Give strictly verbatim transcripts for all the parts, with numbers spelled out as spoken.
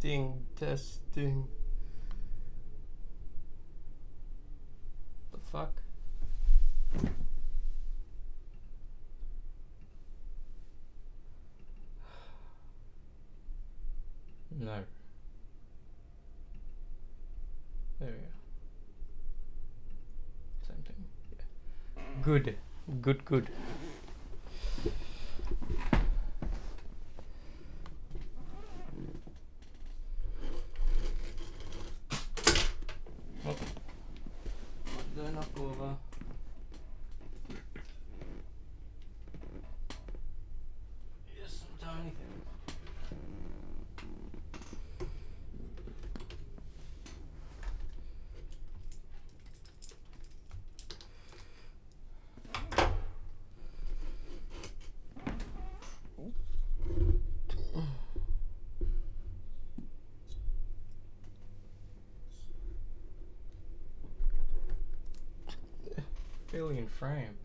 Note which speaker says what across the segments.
Speaker 1: Testing, testing. The fuck? No. There we go. Same thing. Yeah. Good. Good, good. Oh. Don't knock over. Yes, I'm doing anything. Billion frame.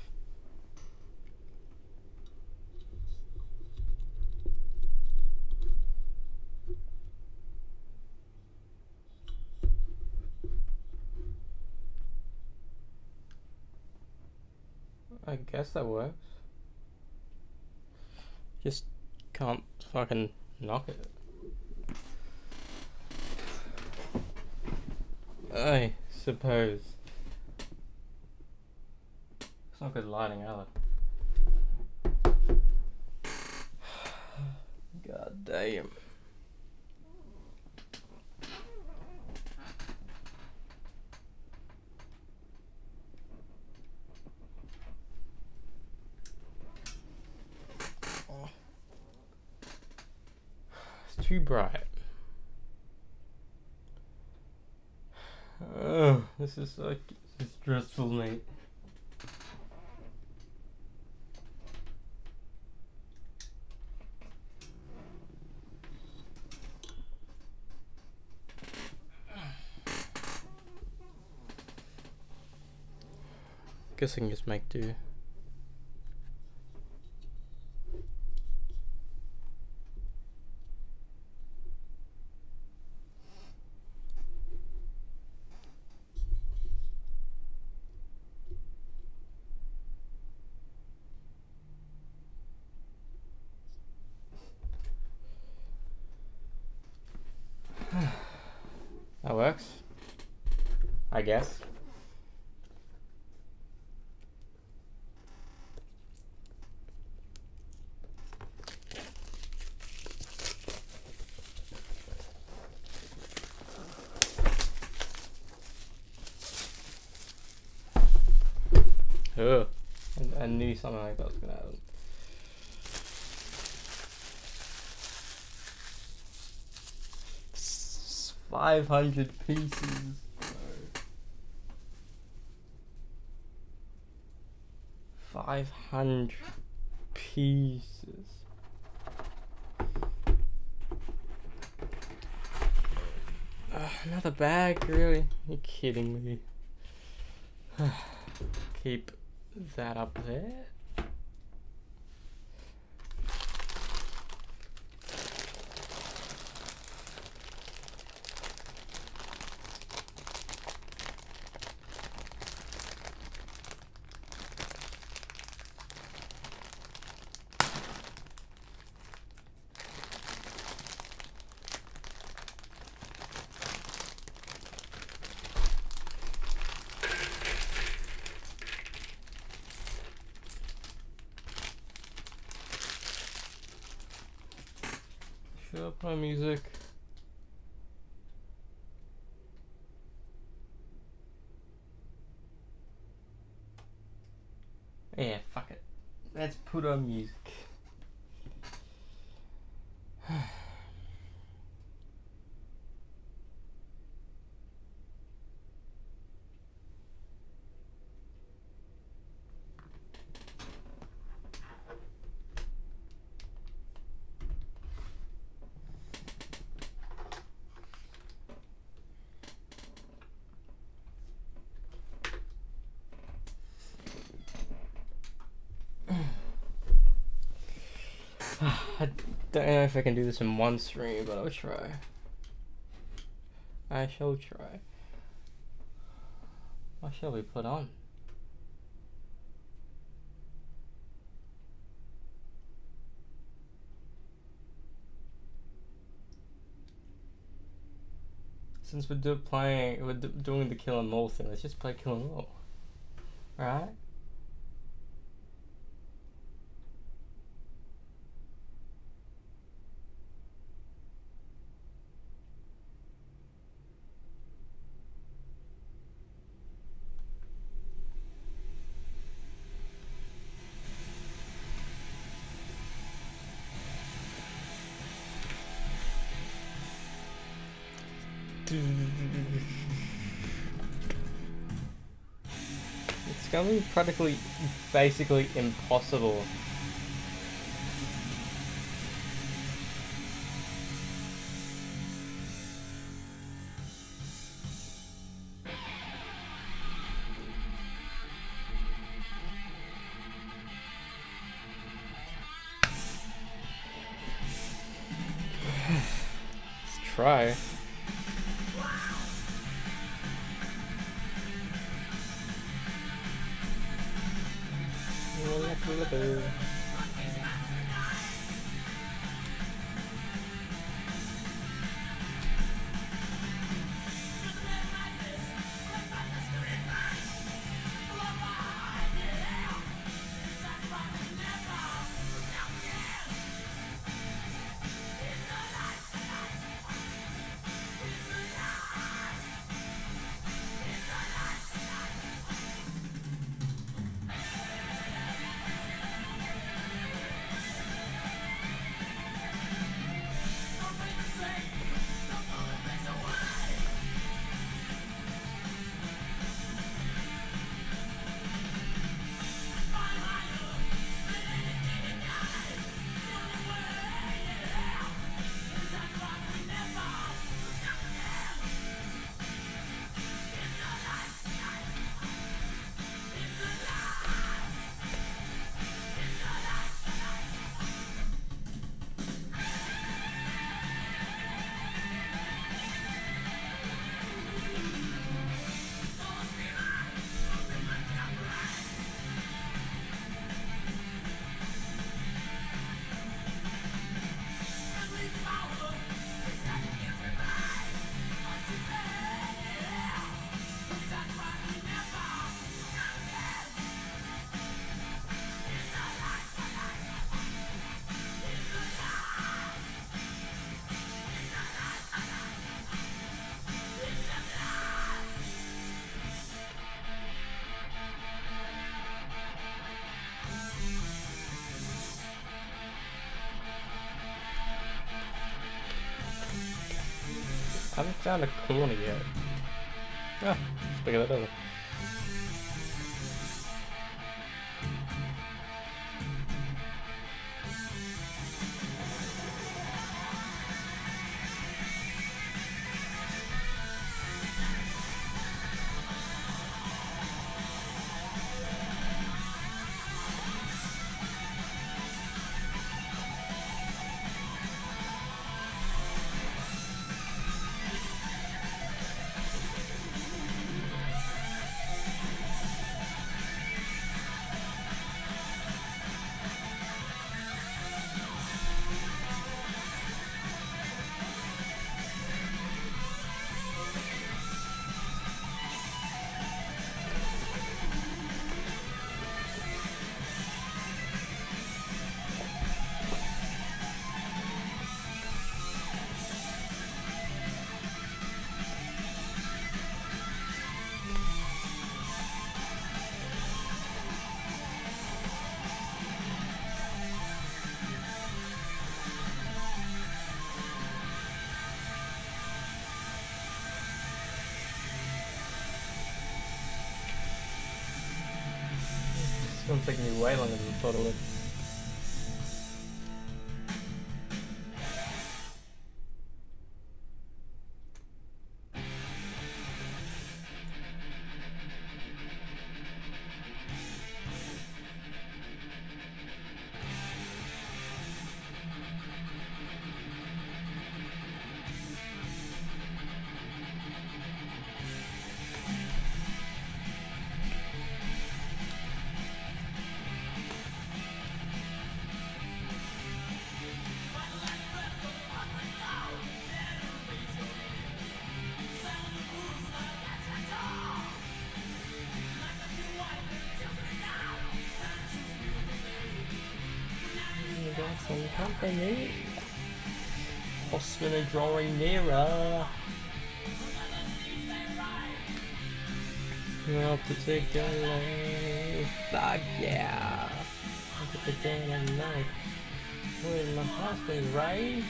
Speaker 1: I guess that works. Just can't fucking knock it. I suppose. It's not good lighting either. God damn. Oh. It's too bright. Oh, this is like stressful, mate. Guess I can just make do. That works, I guess. Ugh. I, I knew something like that was gonna happen. Five hundred pieces. Five hundred pieces. Uh, another bag, really? You're kidding me. Keep that up there. Shut up my music. Yeah, fuck it. Let's put on music. I don't know if I can do this in one stream, but I'll try. I shall try. What shall we put on? Since we're do playing, we're do doing the kill 'em all thing, let's just play kill 'em all. Alright? It's gonna be practically, basically impossible. Let's try. I haven't found a corner yet. Ah, let's pick that over. It's taking me way longer than I thought it would. some company. Horsemen are drawing nearer. Well, particularly, fuck yeah. Look at the day and night. Will my husband right?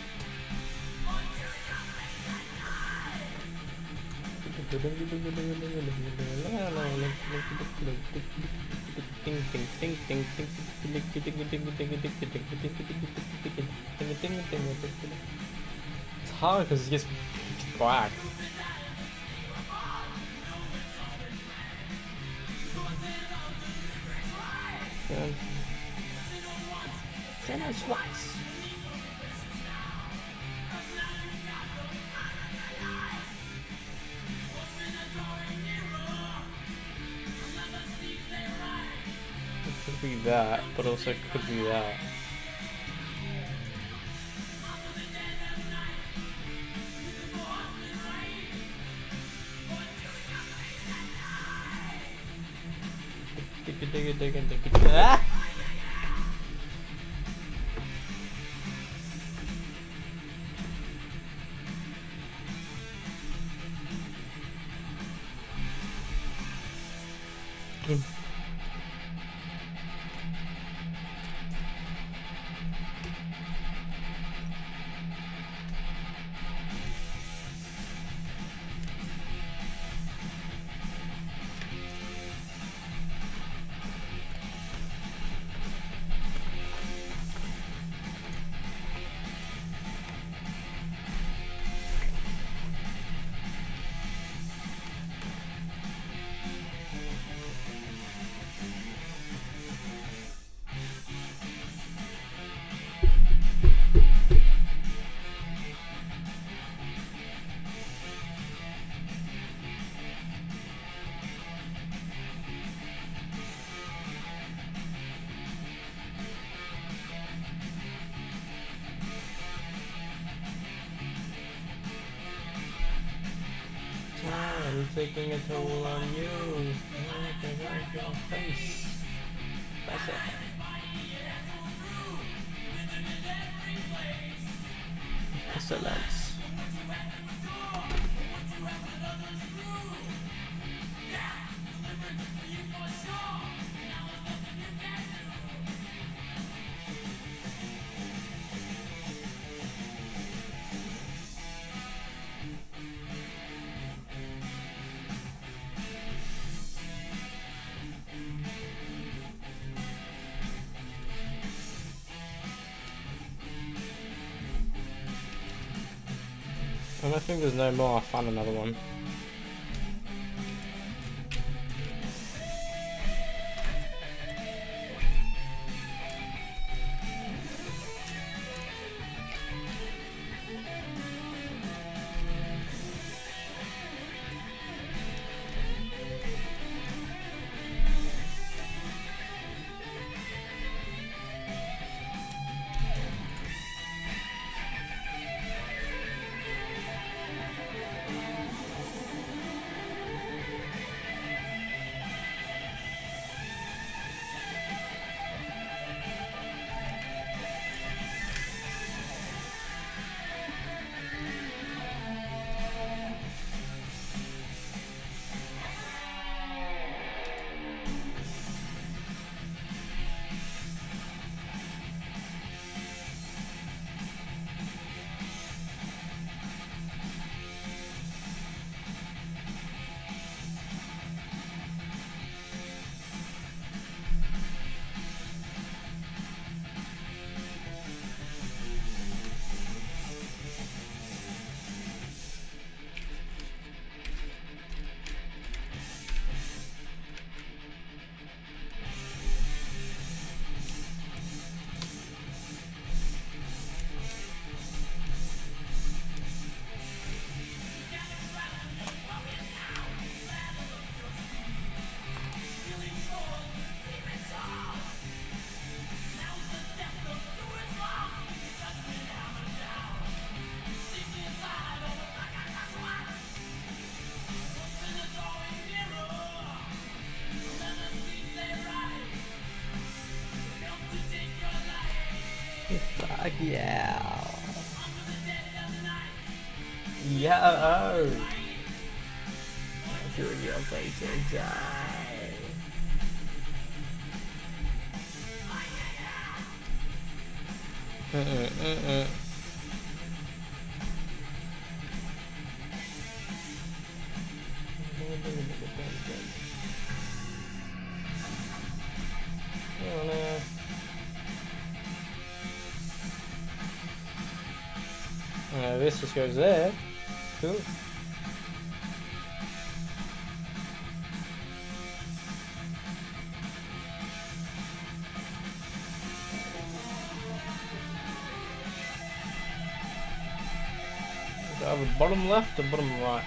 Speaker 1: It's hard because it gets pitch black. Um, Dennis Weiss. It could be that, but also could be that. Ah! Mm. I'm taking a toll on you. Like your face. That's it. Excellence. And I think there's no more. I found another one. Fuck yeah. Yeah. Oh. Here we go, play to die. Mm-mm, mm-mm. Oh no. Uh, this just goes there. Cool. Either bottom left or bottom right.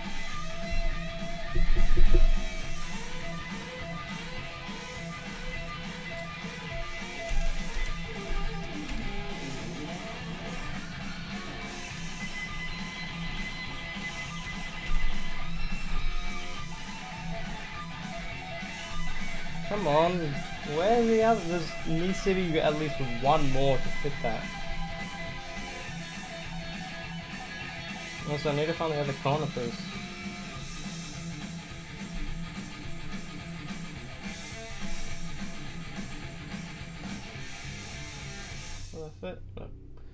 Speaker 1: Come on, where's the other? There needs to be at least one more to fit that. Also, I need to find the other corner piece. Will that fit? No.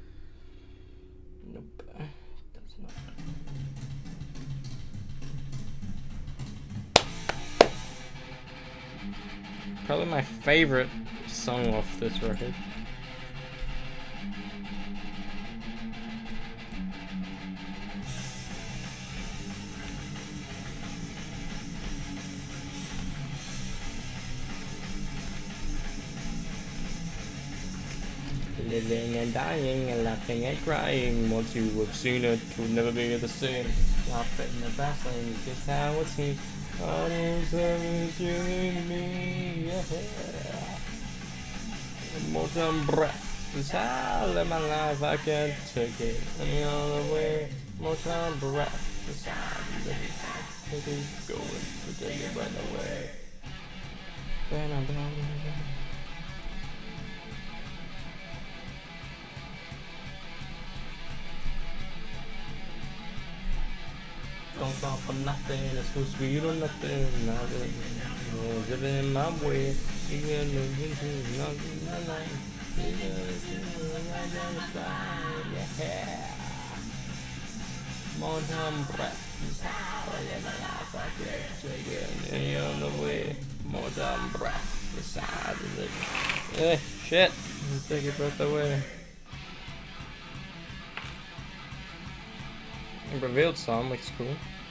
Speaker 1: Nope. Does not. Probably my favorite song off this record. Living and dying and laughing and crying. Once you have seen it, it will never be the same. Laugh in the fast lane, just how it seems. All these service you in me, yeah. More time breath is how I live my life. I can't take it any other way. More time breath is how I live my life. It is going to take it right away. Bam, bam, bam. Don't stop for nothing, it's so sweet or nothing. Now that you're living in my way, you can live into nothing in my life. You can live in the yeah. More time breath is how I live my life. I can't take it any other way. More time breath is how I live. Eh, shit. Take your breath away. Revealed song looks cool.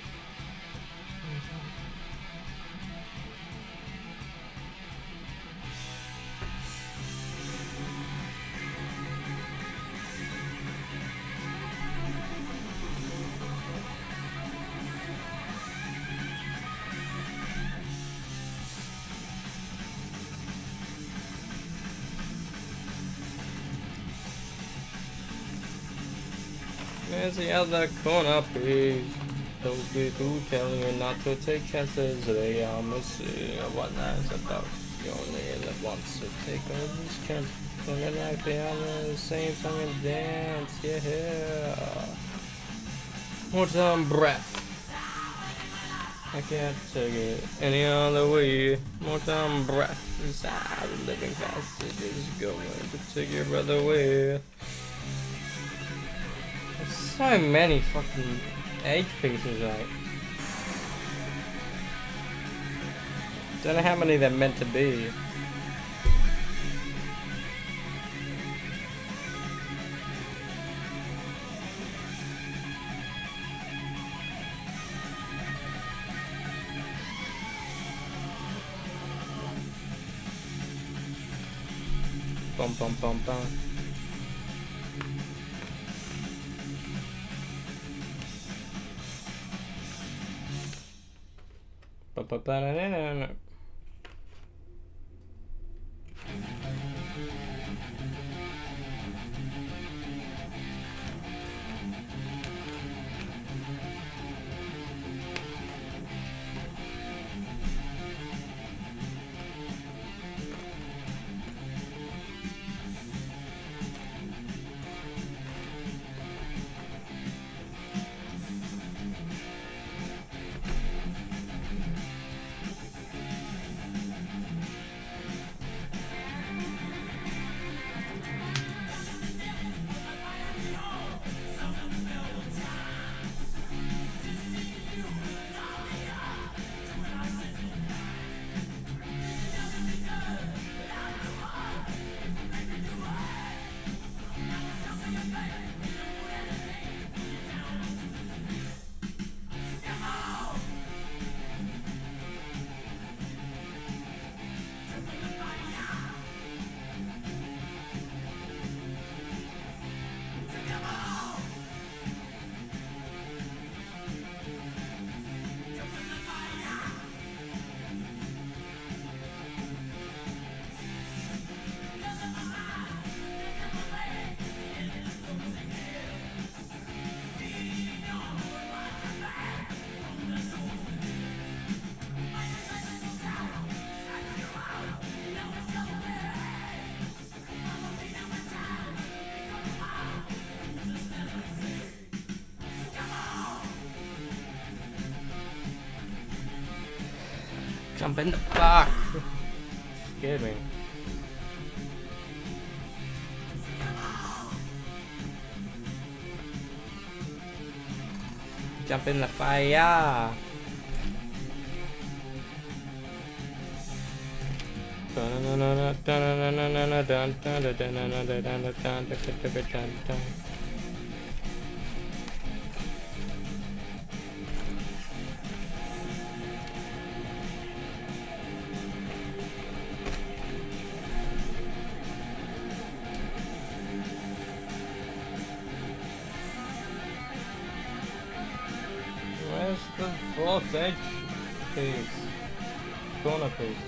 Speaker 1: There's the other corner piece. Those people telling you not to take chances. They are missing what that's about. You only live once, so take all these chances. Don't like they all the same song and dance. Yeah. More time breath. I can't take it any other way. More time breath. Inside living fast. It is going to take your breath away. So many fucking egg pieces, like. Don't know how many they're meant to be. Bum bum bum bum. Ba-ba-ba-da-da-da-da. Jump in the fuck. Scared me. Jump in the fire. Where's the fourth edge piece? Corner piece.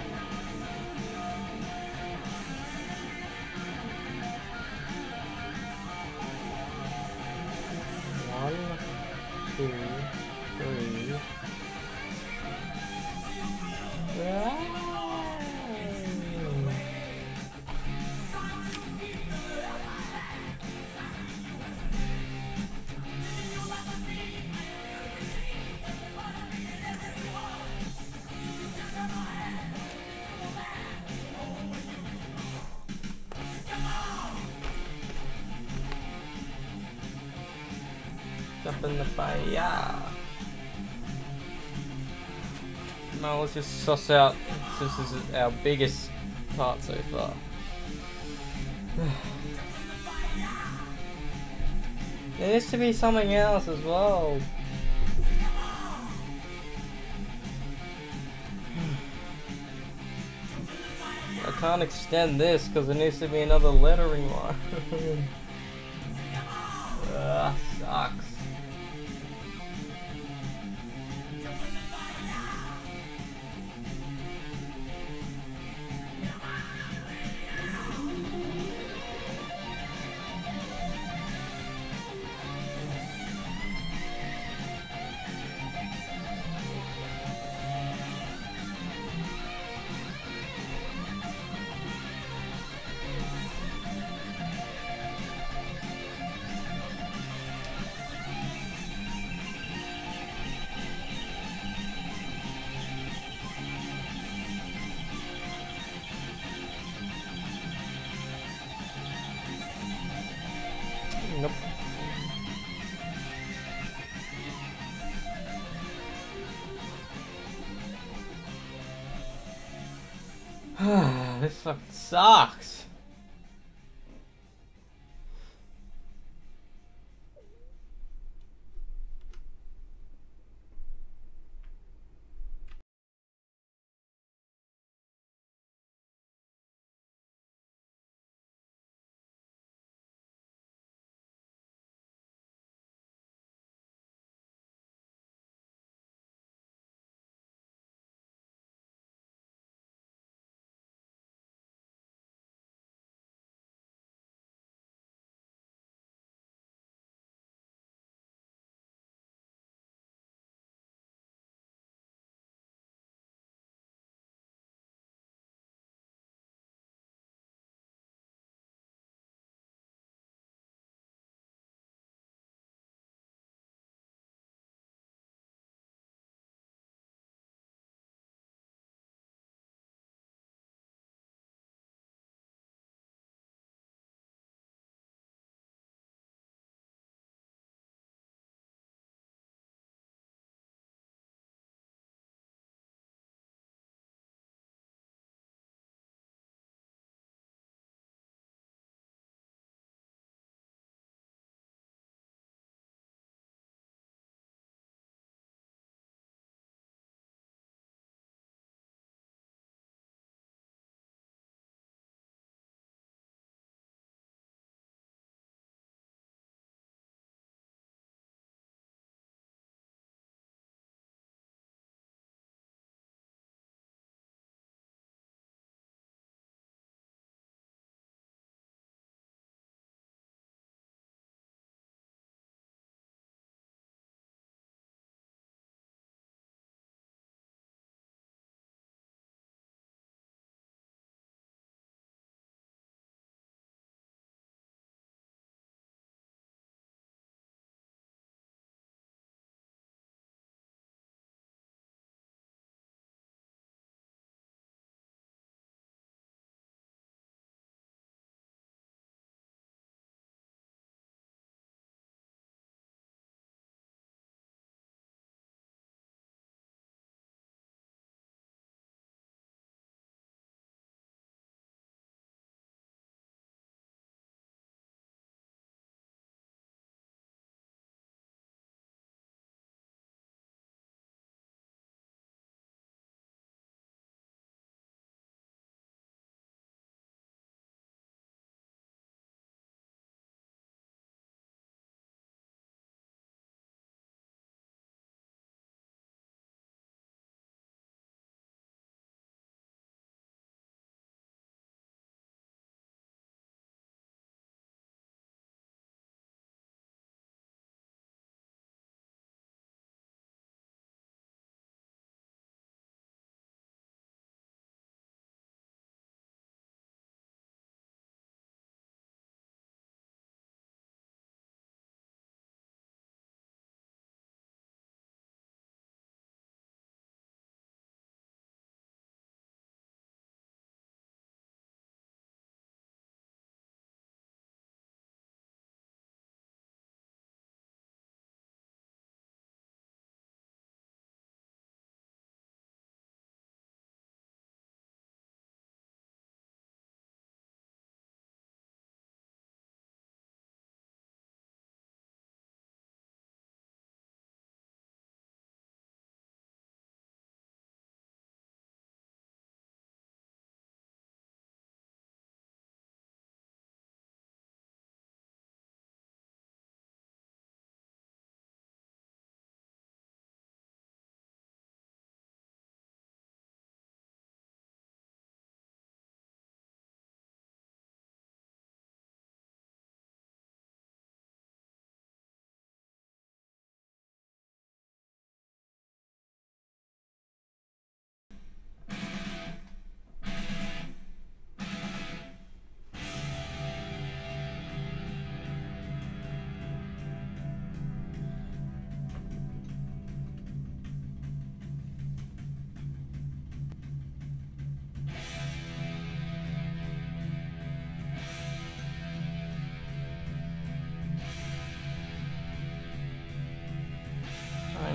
Speaker 1: One, two, three. Ah. Jump in the fire. Now let's just suss out, this is our biggest part so far. There needs to be something else as well. I can't extend this because there needs to be another lettering line. Ugh, sucks. Nope. This fucking sucks.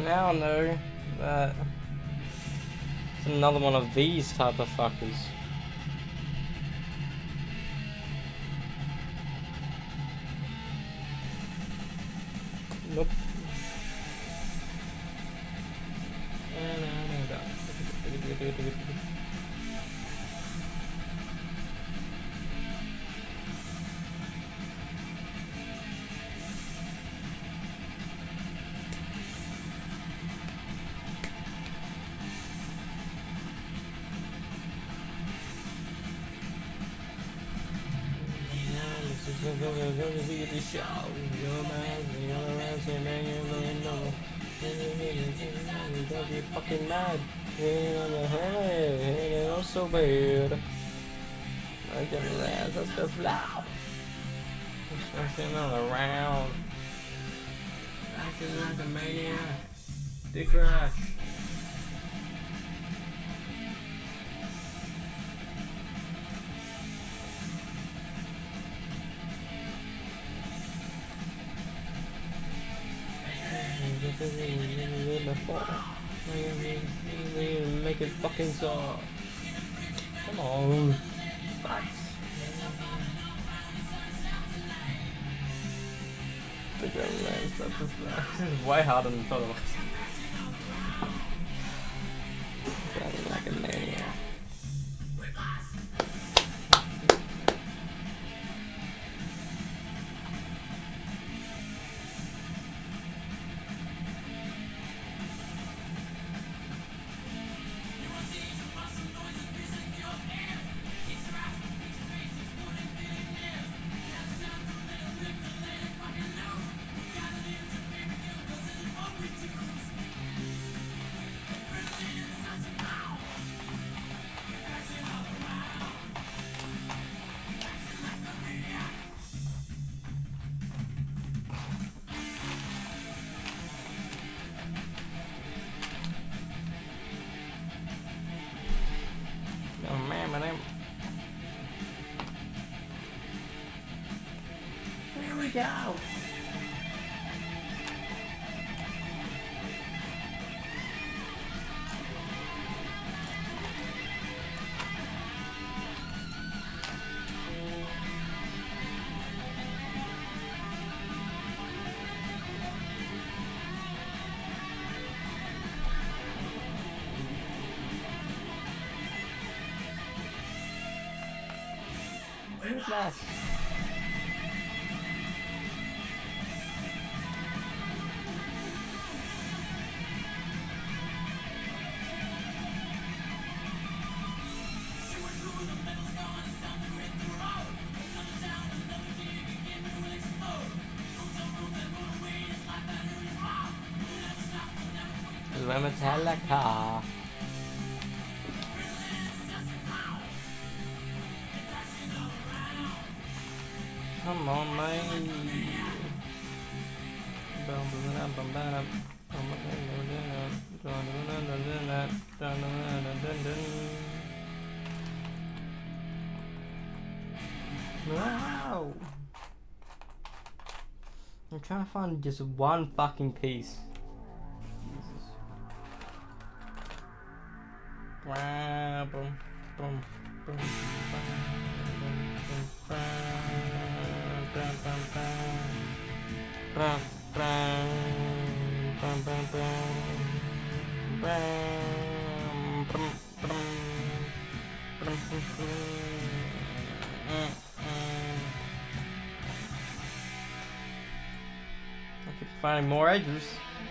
Speaker 1: now know that it's another one of these type of fuckers. Nope. Don't be fucking mad. Hey, I'm so bad. I can laugh at the flower. Smashing all around. Acting like a maniac. Dick crash. Make it fucking so. Come on. Fuck. This is way harder than I thought it was. Sounding like a maniac. Here we go. Where's that? Metallica. Come on, man. Wow. I'm trying to find just one fucking piece. Brum, brum, brum, brum, I keep finding more edges.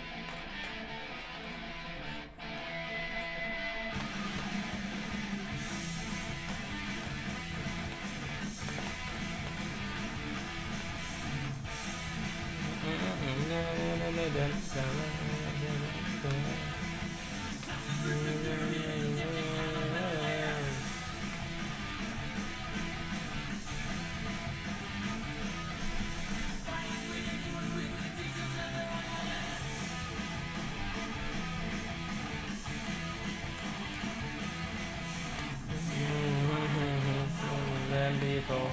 Speaker 1: People.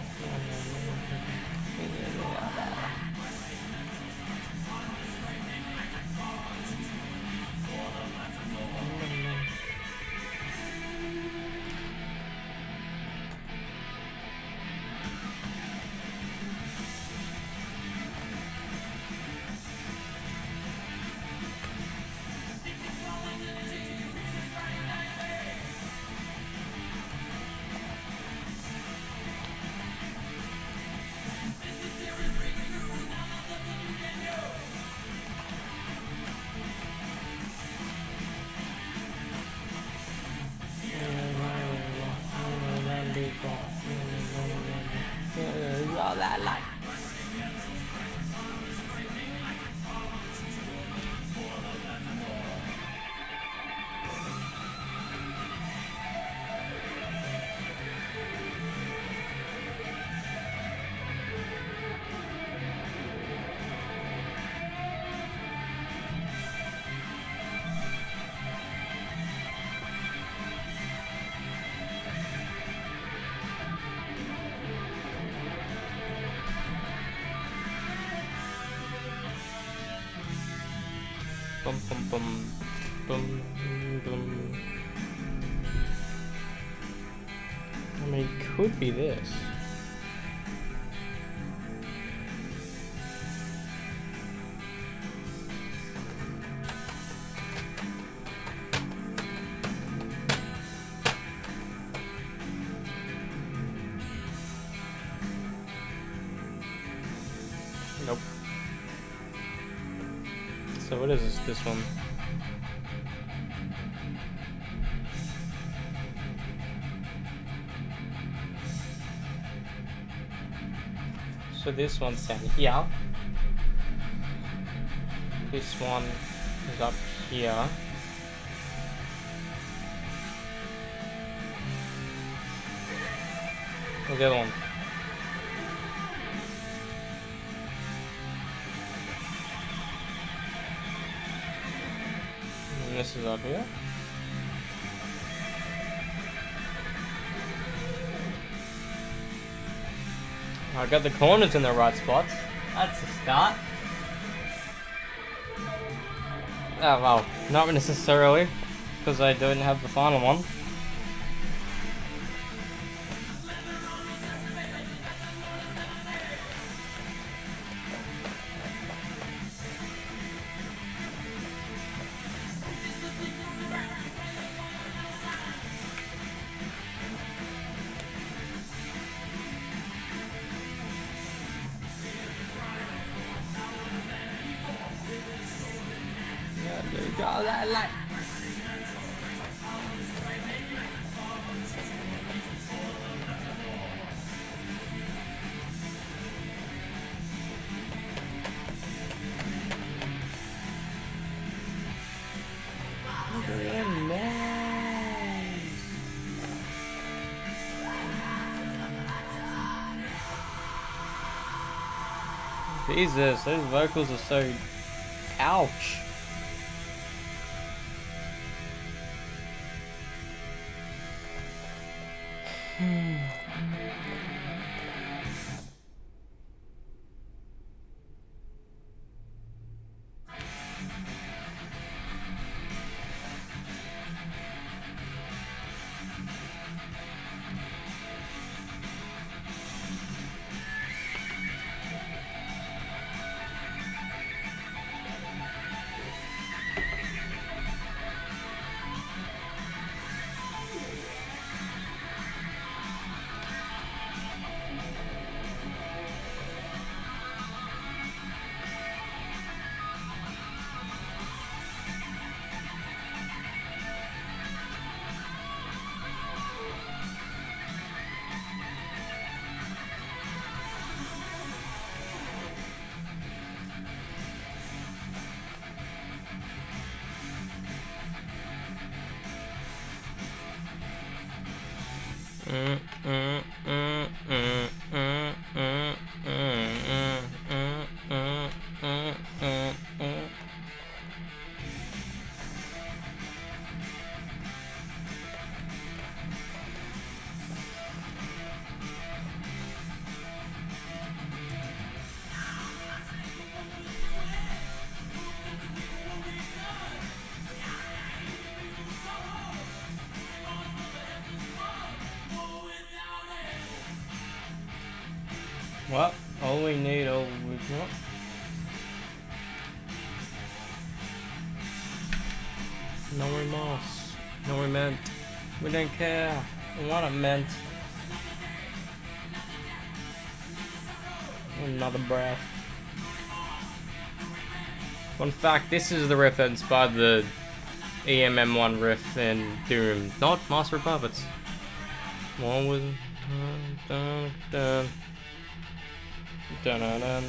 Speaker 1: bum bum bum bum bum. I mean, it could be this. Nope. So what is this, this one? So this one's down here. This one is up here. Where's the other one? And this is up here. I got the corners in the right spots. That's a start. Oh well, not necessarily, because I don't have the final one. There you go, that light. Very nice. Jesus, those vocals are so ouch. Mm, mm, mm, mm, mm, mm, mm, mm, mm, mm, mm, mm, mm. Well, all we need, all we want. No remorse, no remorse. We don't care what it meant. Another breath. Fun fact: this is the riff that inspired the E M M one riff in Doom, not Master of Puppets. One with dun dun dun. Dun dun dun.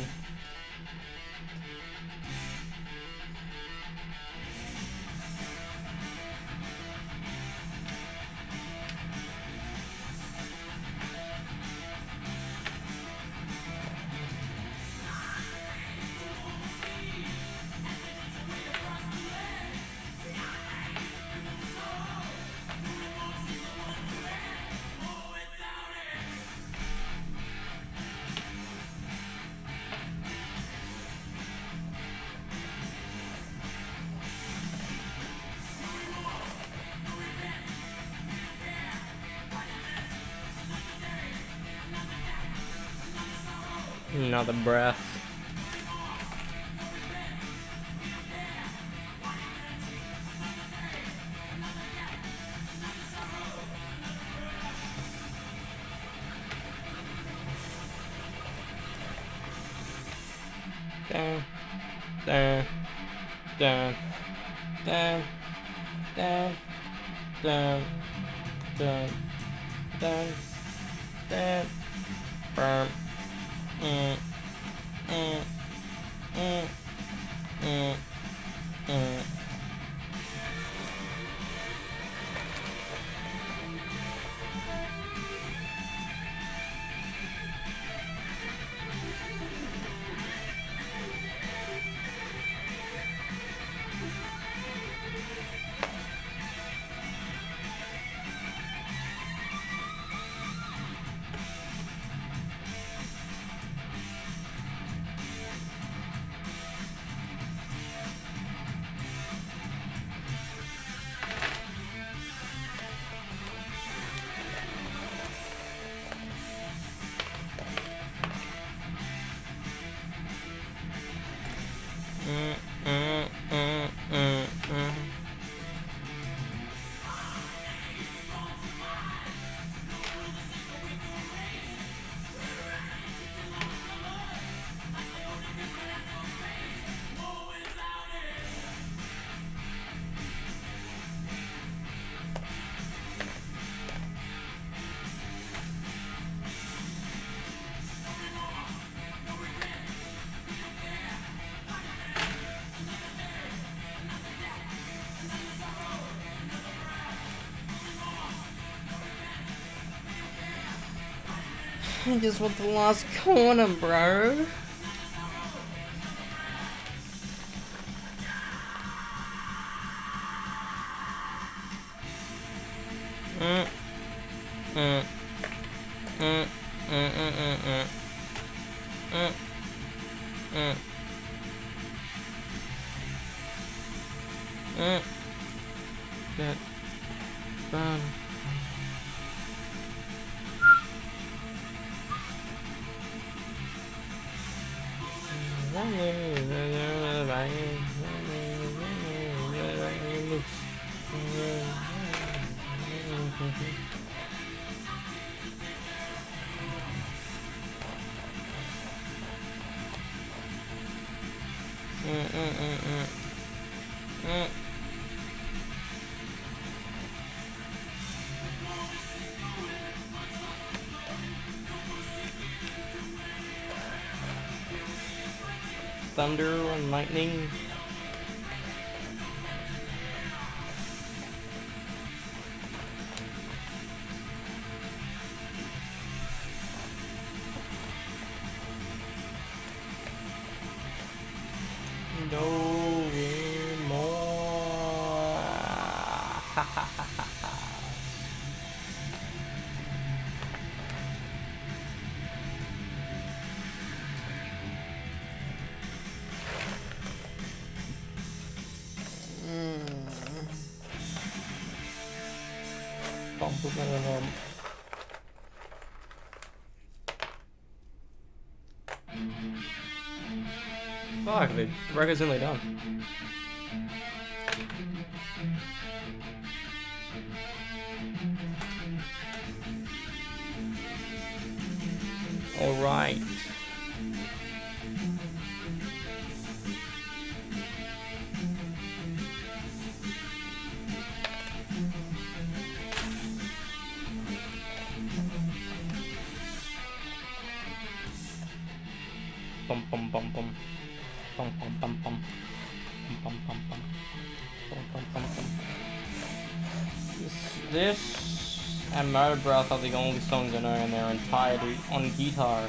Speaker 1: Another breath. Dun, dun, dun, dun, dun, dun, dun, dun, dun, burn. Mm, mm, mm, mm, mm. Mm, mm, mm, mm, mm. I just want the last corner, bro. Mm, mm, mm, mm, mm, mm, mm, mm, mm, mm. Get done. Mm, mm, mm, mm. Mm. Thunder and lightning. No more. Bump, bump, bump, bump. Fuck, the record's nearly done. Alright. Bum bum bum bum. Bum bum bum bum. Bum bum bum bum. Bum bum bum bum. This, this and Murder Breath are the only songs I know in their entirety on guitar.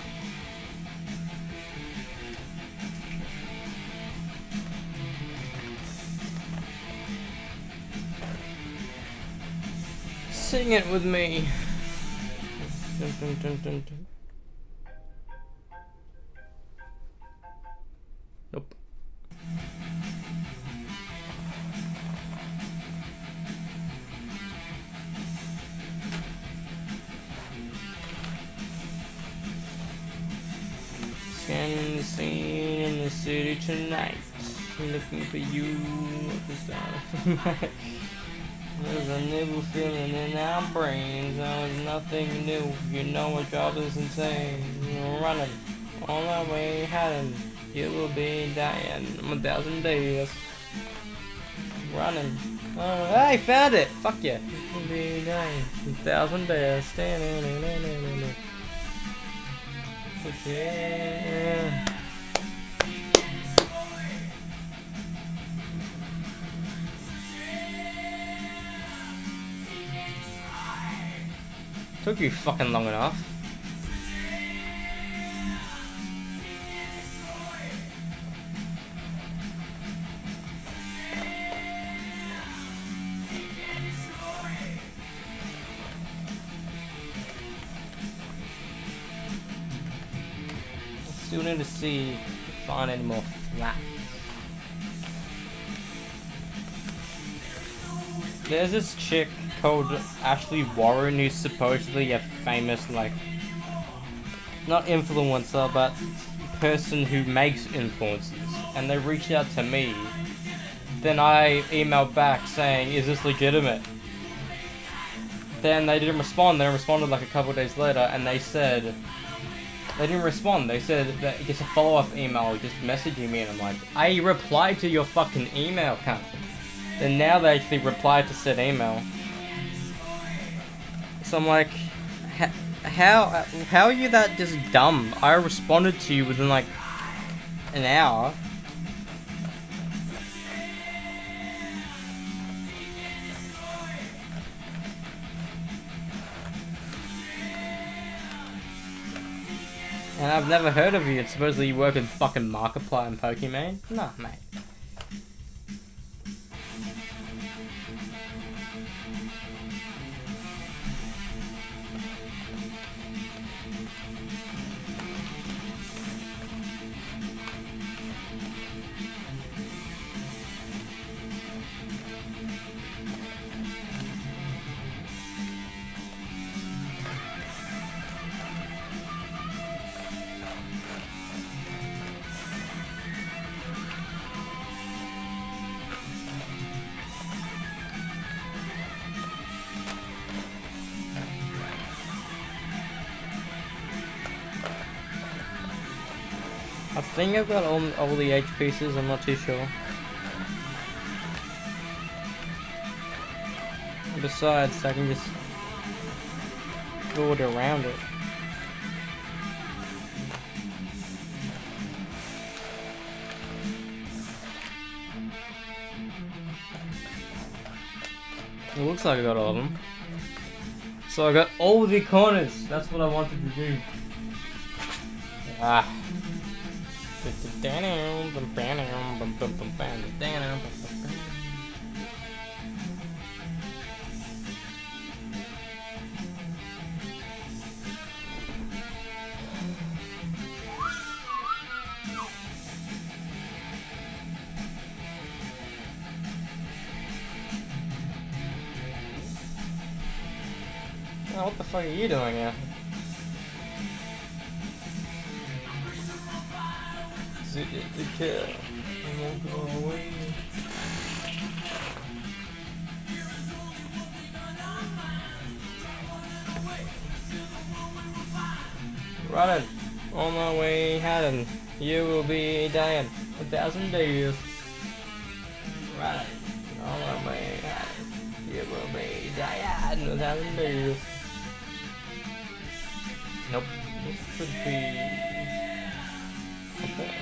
Speaker 1: Sing it with me. Dun, dun, dun, dun, dun. Nope. on the scene in the city tonight. Looking for you at the start. There's a new feeling in our brains. Now it's nothing new. You know our job is insane. We're running all our way, hiding. You will be dying in a thousand days. Running. Oh, hey, found it! Fuck yeah. You will be dying in a thousand days. Okay. Took you fucking long enough. Still need to see if I find any more flats. There's this chick called Ashley Warren who's supposedly a famous, like, not influencer, but person who makes influencers, and they reached out to me. Then I emailed back saying, is this legitimate? Then they didn't respond. They responded like a couple of days later, and they said they didn't respond. They said that it gets a follow-up email just messaging me, and I'm like, I replied to your fucking email, cunt. Then now they actually replied to said email. So I'm like, how how are you that just dumb? I responded to you within like an hour. And I've never heard of you. It's supposedly you work at fucking Markiplier and Pokemon. Nah, mate. I think I've got all, all the H pieces, I'm not too sure. Besides, I can just build around it. It looks like I got all of them. So I got all the corners, that's what I wanted to do. Ah. Oh, what the fuck are you doing here? Zip it to kill. I won't go away. Running on my way, hiding. You will be dying a thousand days. Running on my way, hiding. You will be dying a thousand days. Nope. This should be. Okay.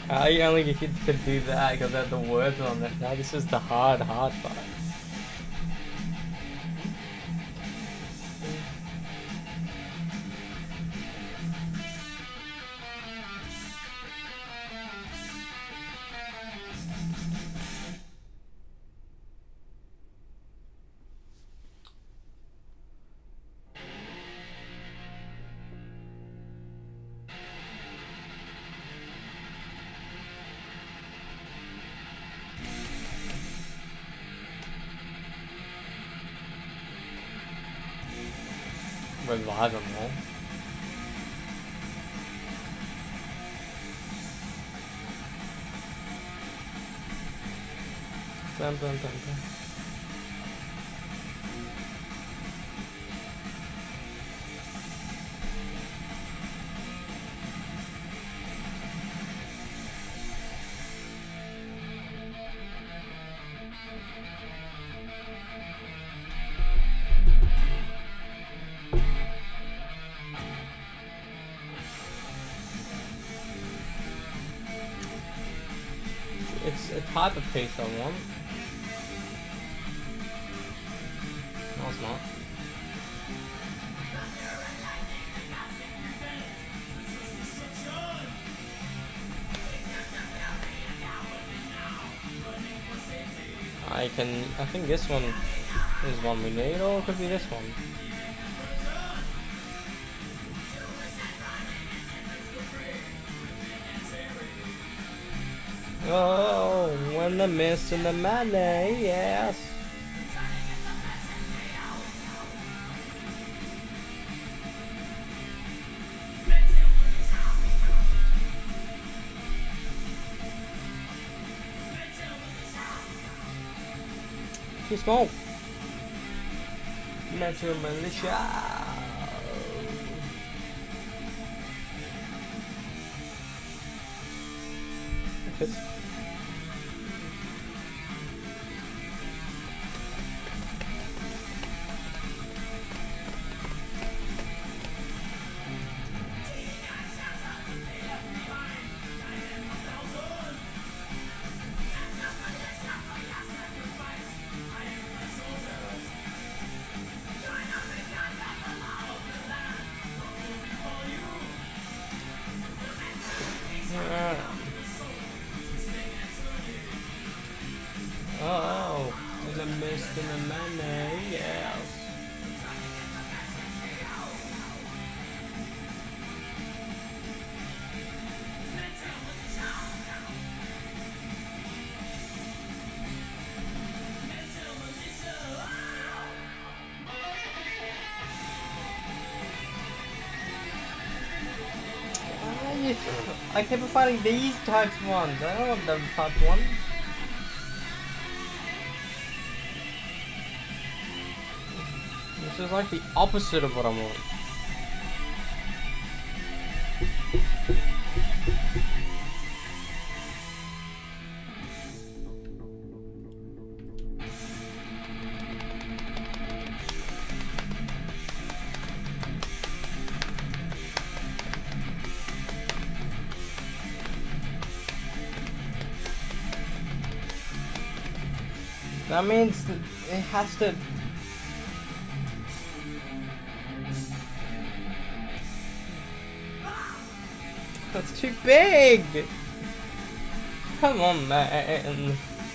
Speaker 1: I only could, could do that because I had the words on it. Now this is the hard, hard part. Revive them all. Dun, dun, dun, dun. It's a type of piece I want. No, it's not. I can. I think this one is one we need, or it could be this one. Oh, when the mist and the money, yes. Too small. Metal Militia. It fits. Oh, in the mist and the money, yes. I keep finding these types ones. I don't want them type ones. This is like the opposite of what I want. That means that it has to. That's too big! Come on, man.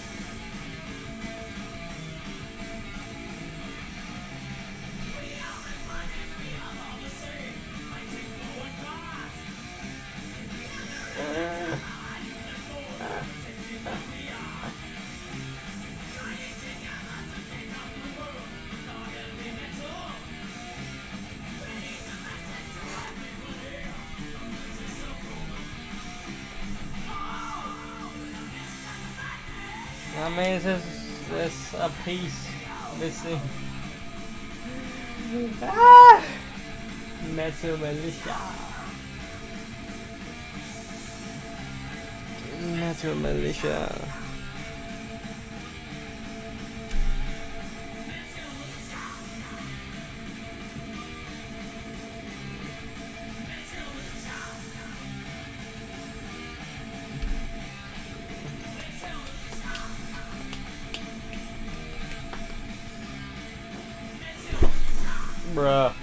Speaker 1: That means there's, there's a piece missing. Ah! Metal Militia. Metal Militia. Bruh.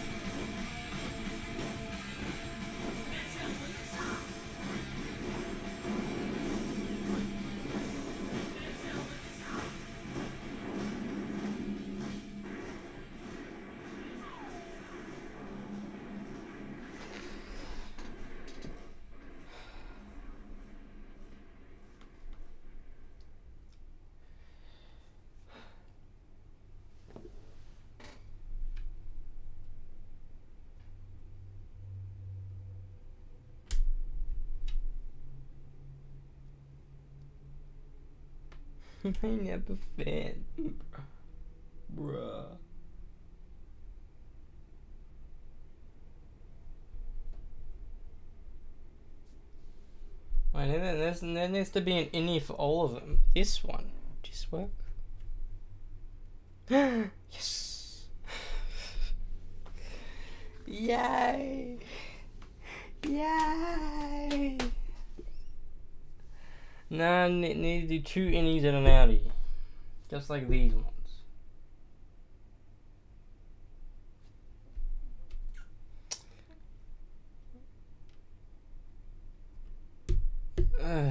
Speaker 1: I never fan. Bruh. Wait, there's, there needs to be an innie for all of them. This one. Would this work? Yes! Yay! Yay! Now I need, need to do two innies and an outie. Just like these ones. Ugh.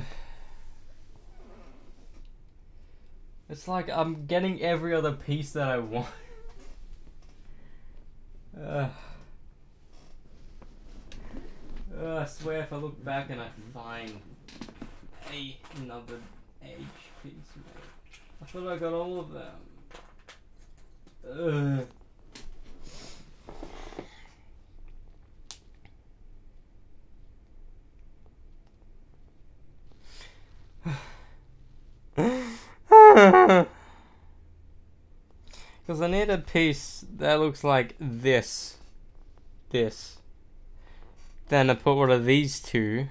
Speaker 1: It's like I'm getting every other piece that I want. Ugh. Ugh, I swear if I look back and I find a, another edge piece, mate. I thought I got all of them. Ugh. Because I need a piece that looks like this. This. Then I put one of these two.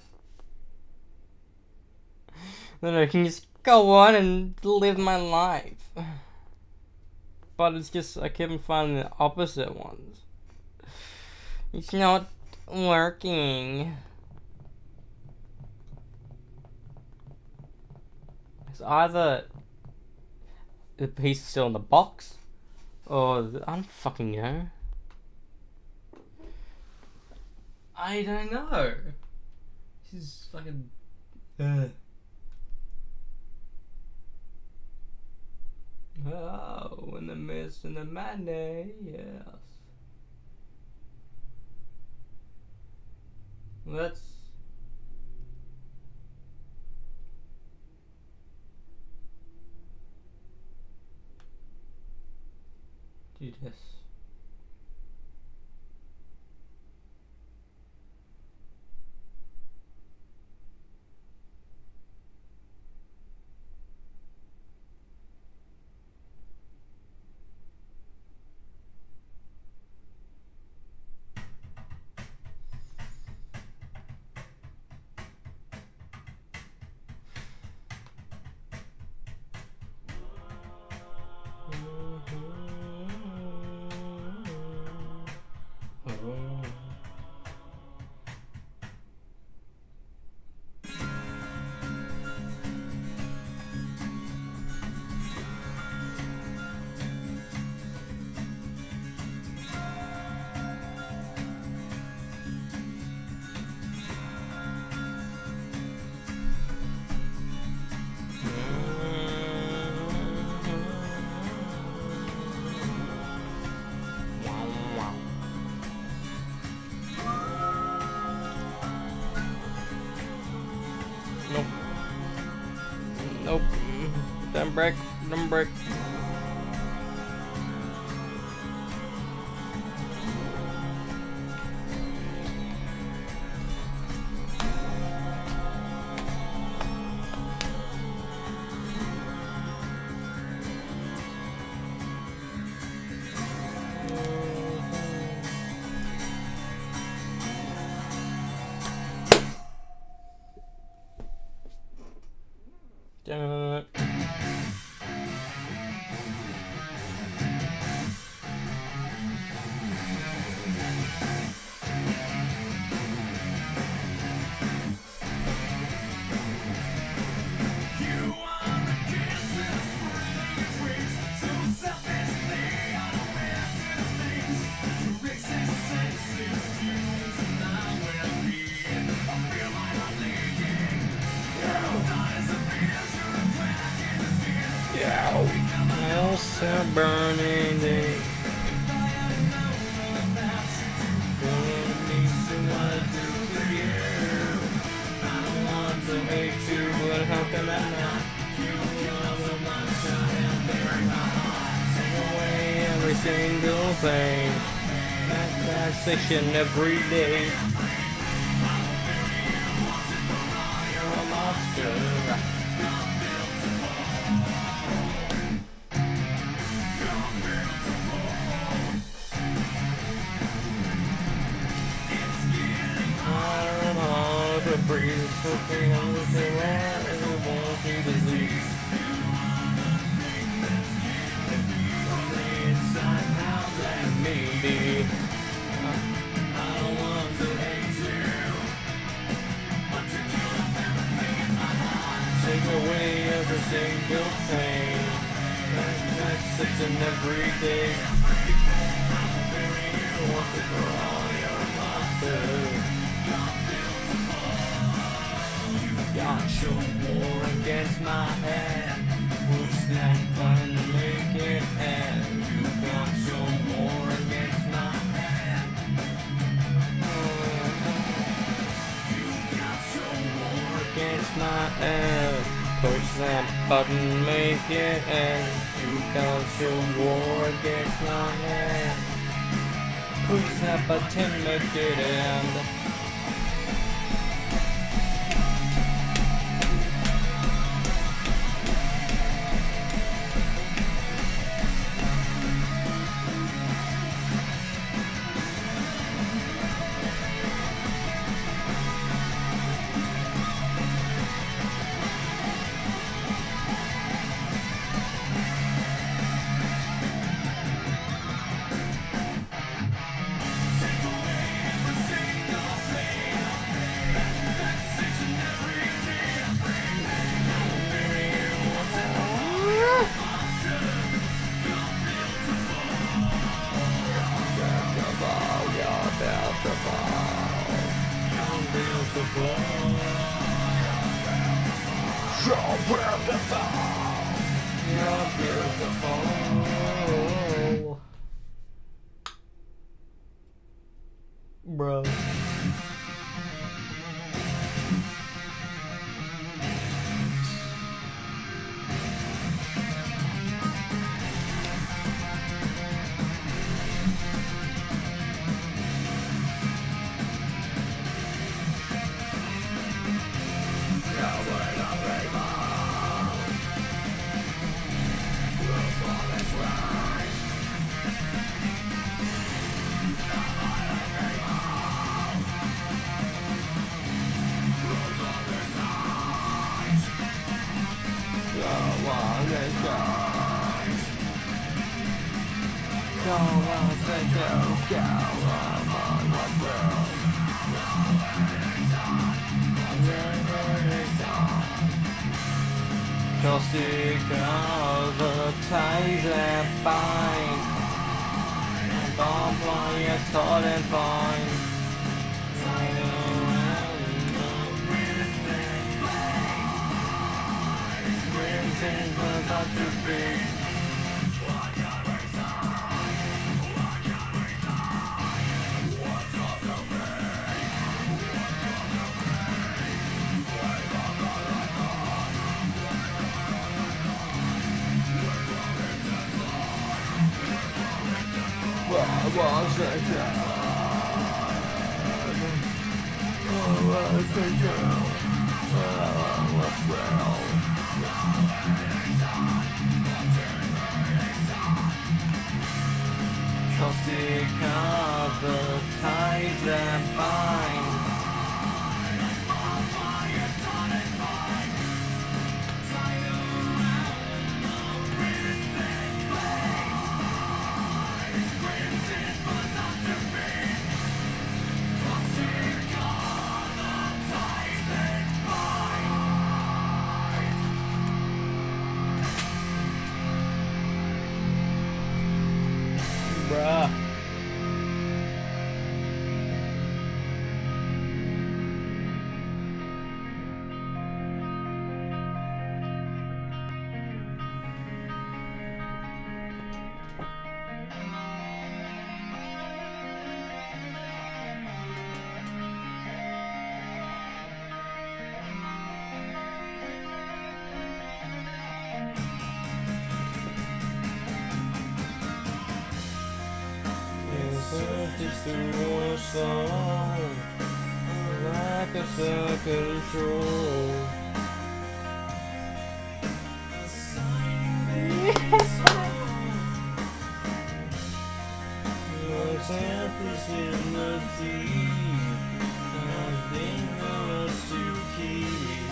Speaker 1: Then I can just go on and live my life. But it's just, I keep finding the opposite ones. It's not working. It's either the piece is still in the box, or the, I don't fucking know. I don't know. This is fucking. Uh. Oh, in the mist and the madness, yes. Let's. Do this. Nope. Nope. Don't break. Don't break. Dun. single thing. That station every day. You're a monster. The breeze is something I'm looking at and it won't be disease. Inside out, let me be. I don't want to hate you, but you kill a memory in my heart. Take away every single pain. That's sitting every day. You want to go on your monster. Got your war against my head. Who's that gonna make it end? You got your war against my head. You got your war against my head. Push that button, make it end. You got your war against my head. Push that button, make it end. You're beautiful. You're beautiful. Bro. Go on, say go, go on, on, on, go. Caustic of the ties that bind. Don't play it tall and fine. Not too big. I was a girl. I was a girl. I was well. Caustic of the ties that bind. Bruh. through a song, like a self-control. Your samples in the deep, nothing for us to keep.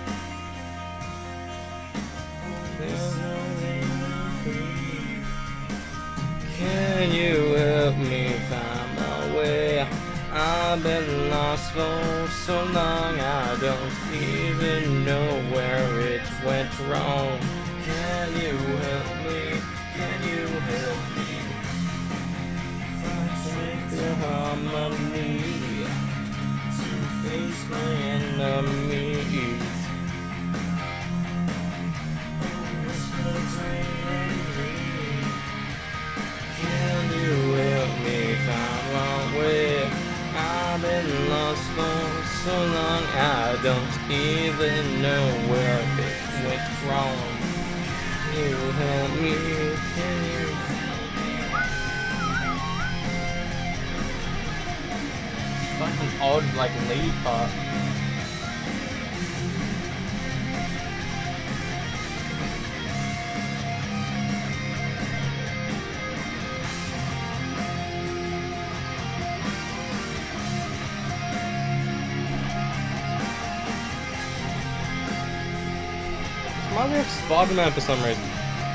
Speaker 1: There's nothing for me. Can you help me find my way? I've been lost for so long, I don't even know where it went wrong. Can you help me? Can you help me? Find the harmony to face my enemies. Can you help me find my way? I've been lost for so long, I don't even know where it went wrong. Can you help me? Can you help me? Fucking odd, like, lead part. Reminds me of Spider-Man for some reason.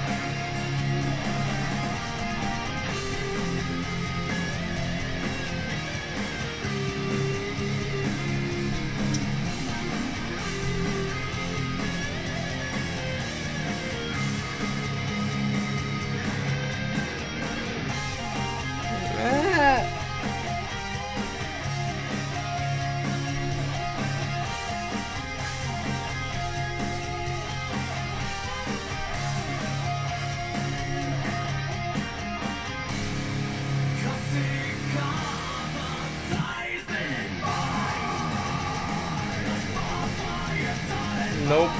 Speaker 1: Nope.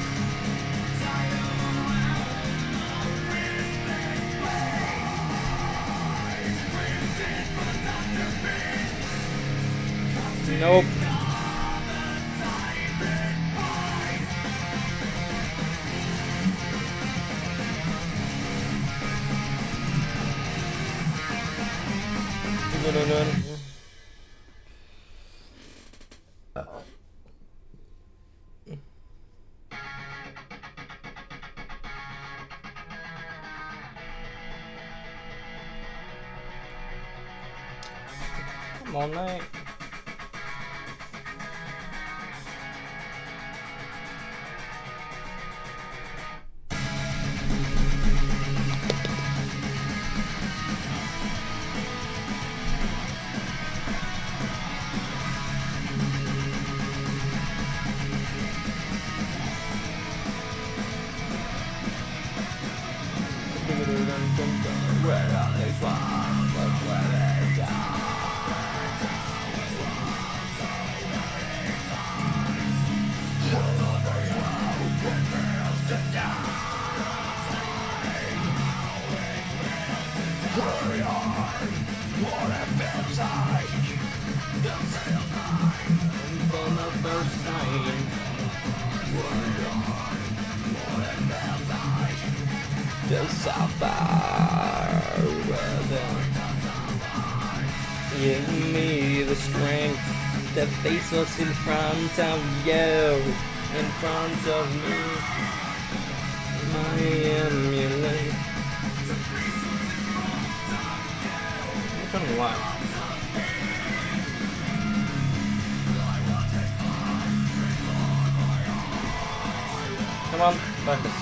Speaker 1: Nope. Come on, mate. Where are they from? Look where they go. The sapphire weather. Give me the strength to face what's in front of you, in front of me. My emulate. Which one do you want? Come on, focus.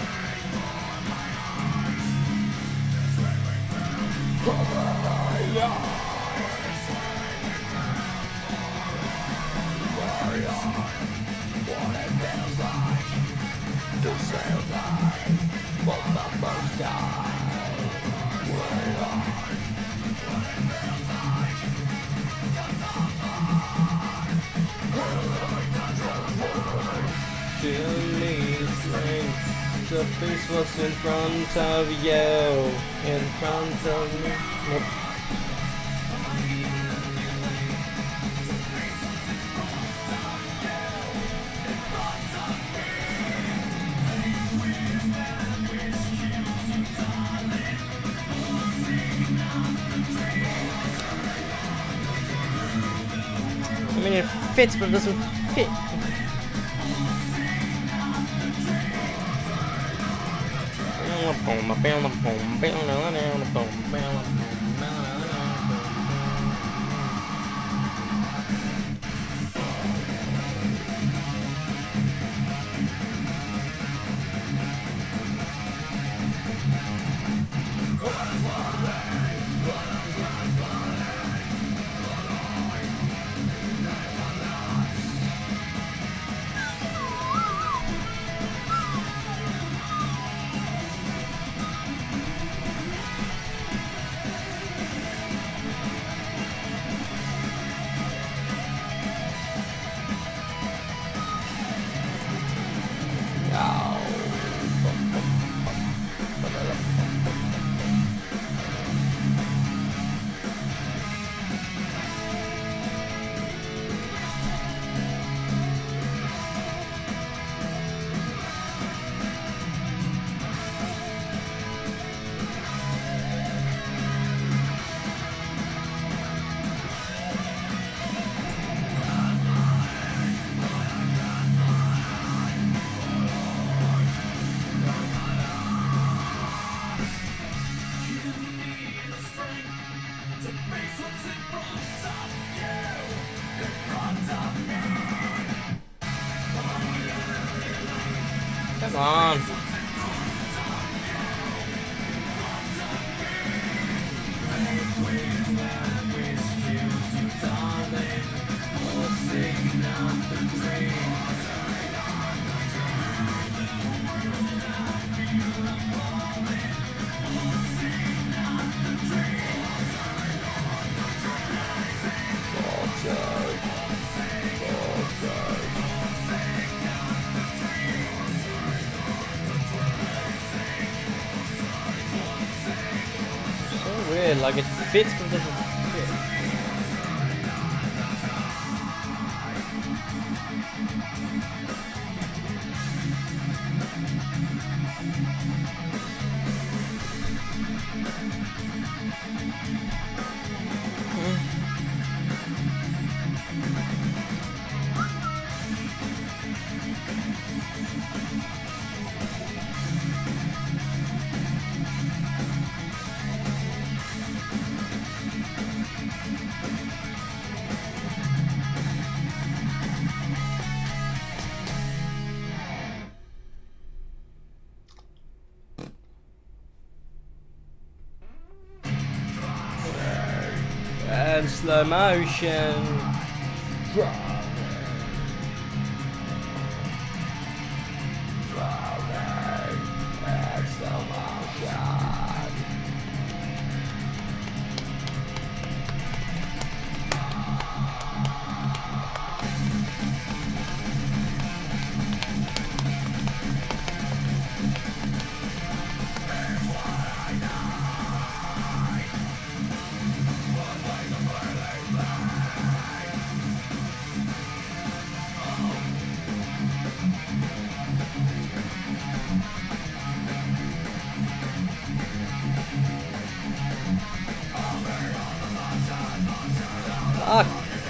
Speaker 1: Give me strength to face what's in front of you, in front of me. Nope. mean, it fits, but it doesn't fit. Come on. Weird, like it fits but doesn't fit. And slow motion. And slow motion. Fuck.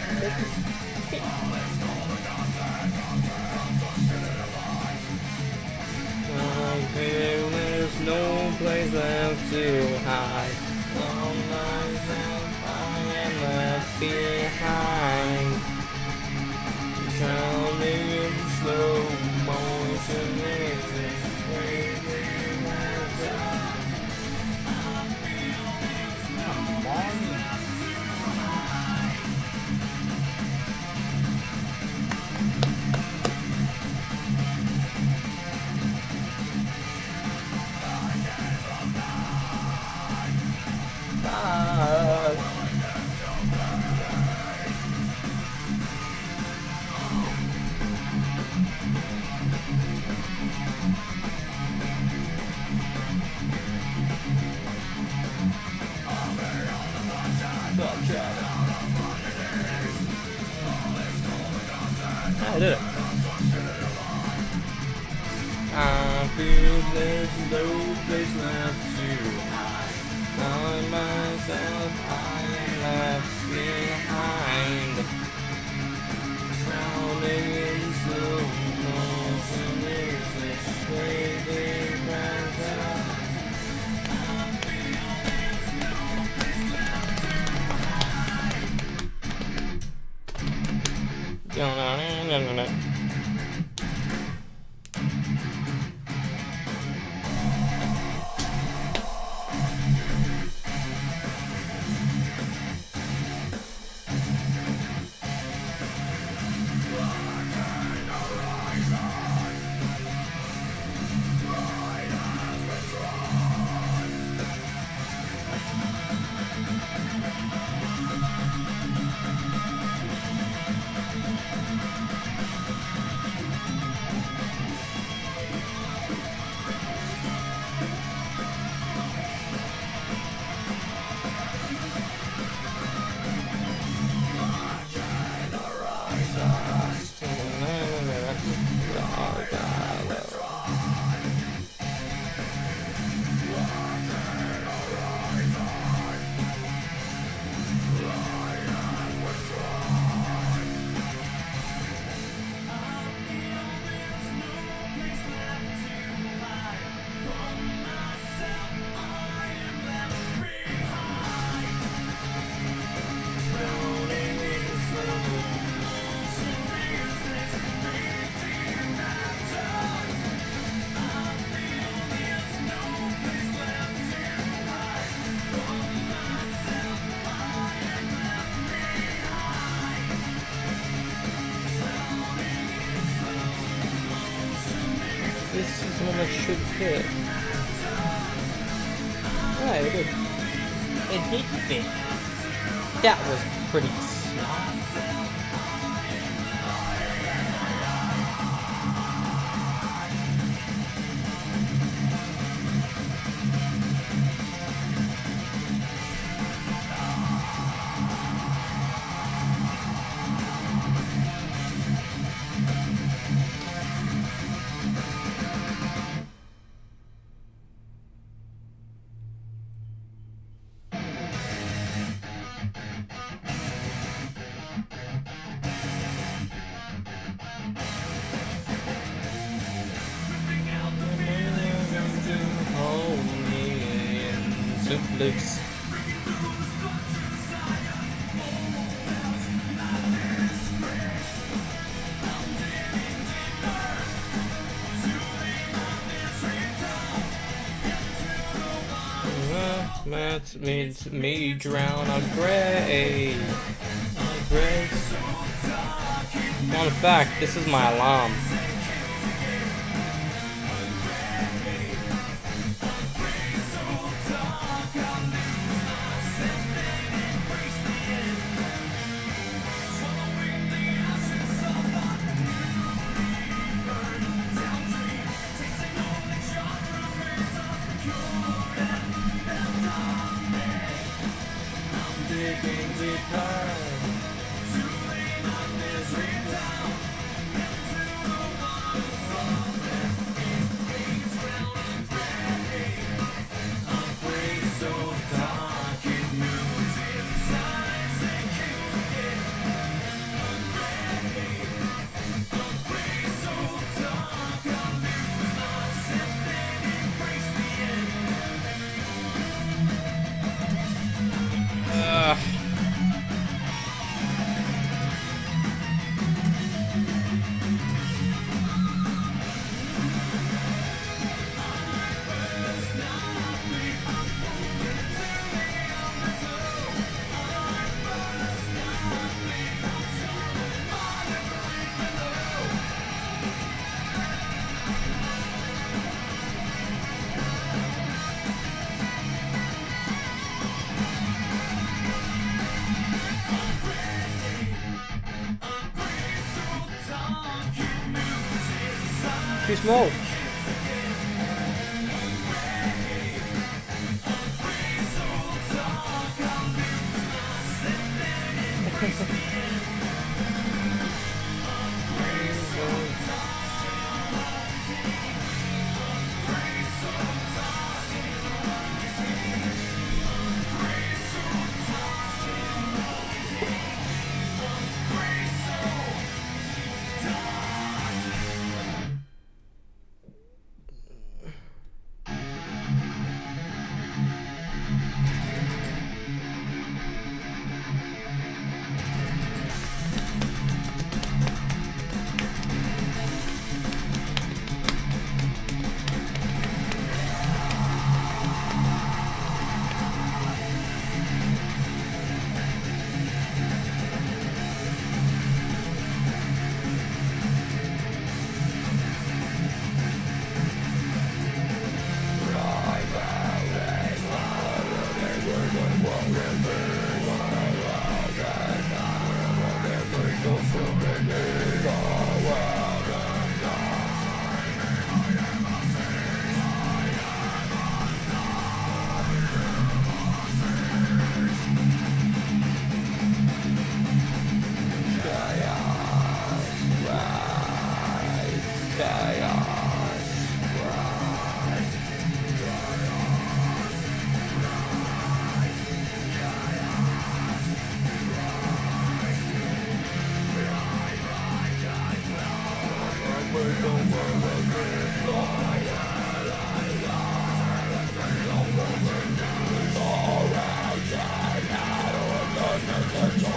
Speaker 1: There's no place left to hide. All myself I am left behind. Drowning in slow motion. I did it. I feel there's no place left to hide. On myself I am left behind. This is one that should fit. Yeah, it did. It did fit. That was pretty smart. Suplex. That means me drown a grave. A grave. Fun fact, this is my alarm. Too small.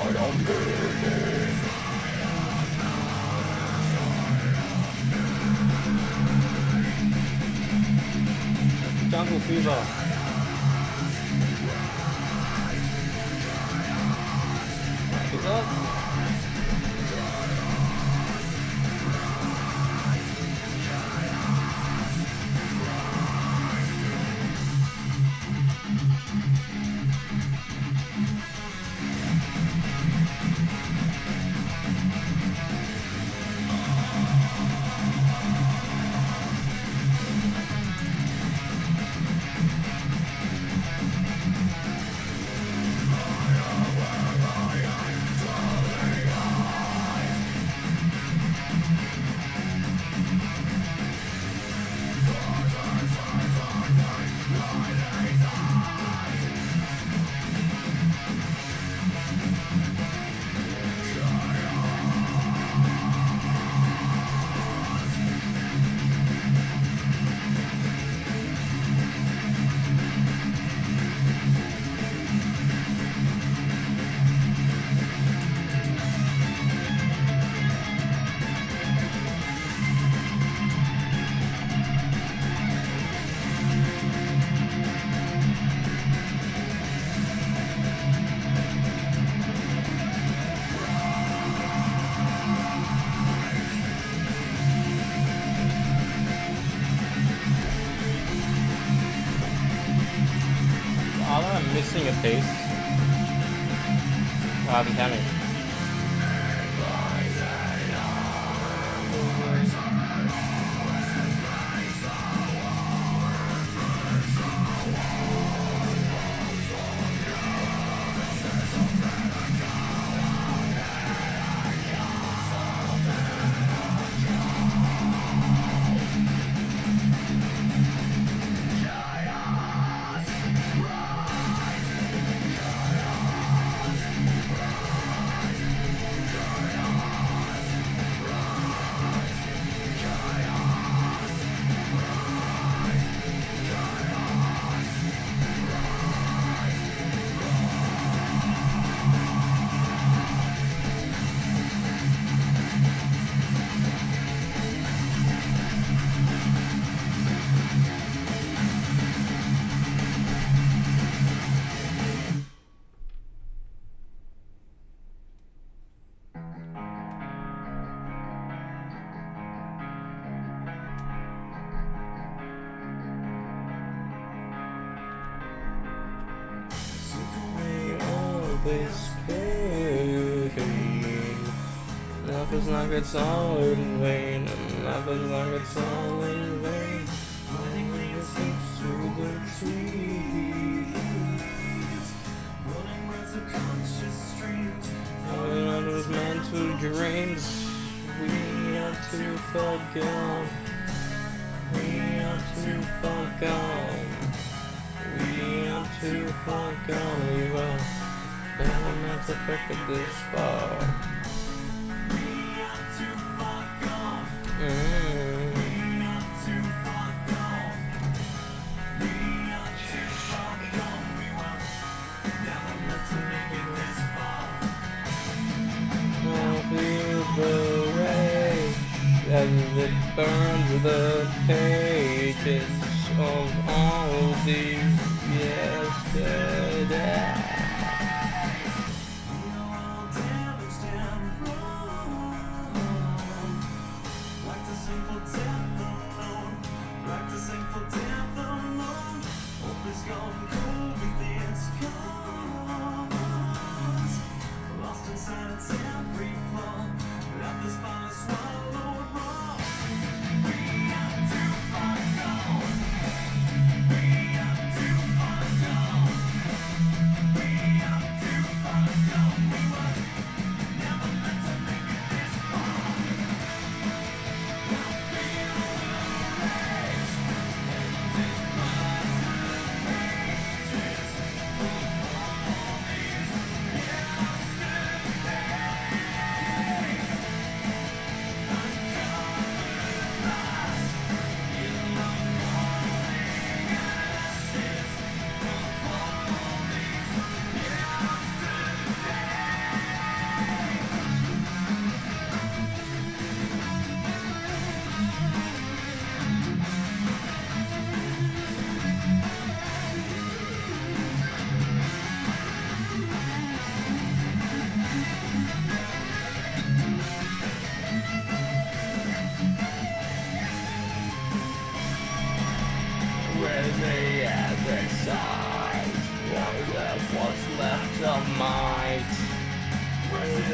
Speaker 1: Jungle Fever. Is that? I'm missing a pace. Oh, I'm coming. This pain, life is like it's all in vain, and life is like it's all in vain. Running through the trees, running words of conscious streams. All that was meant to dreams, we have to forget. We have to forget. We have to forget. We will. Never meant to pick up this far. We have to fuck off. Mm. We have to fuck off. We have to fuck off. We were never meant to make it this far. I feel the rage as it burns the pages of all these yesterdays.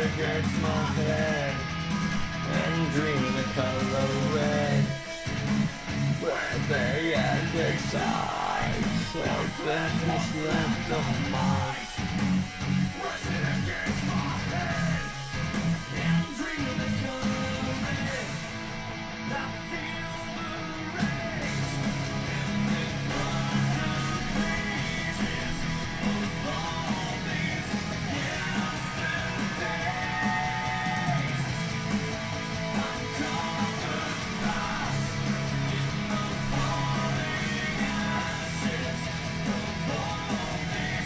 Speaker 1: against my head and dream the color red. Where they end inside, so darkness left on mine. Pressing against my head and dream the color red. I feel the rays and it runs the pages of all these yesterdays. I'm conquered fast in the falling ashes of all these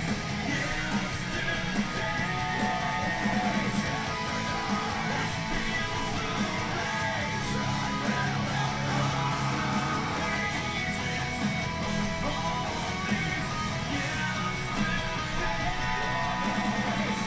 Speaker 1: yesterdays. I feel the rays right now across the pages of all these yesterdays.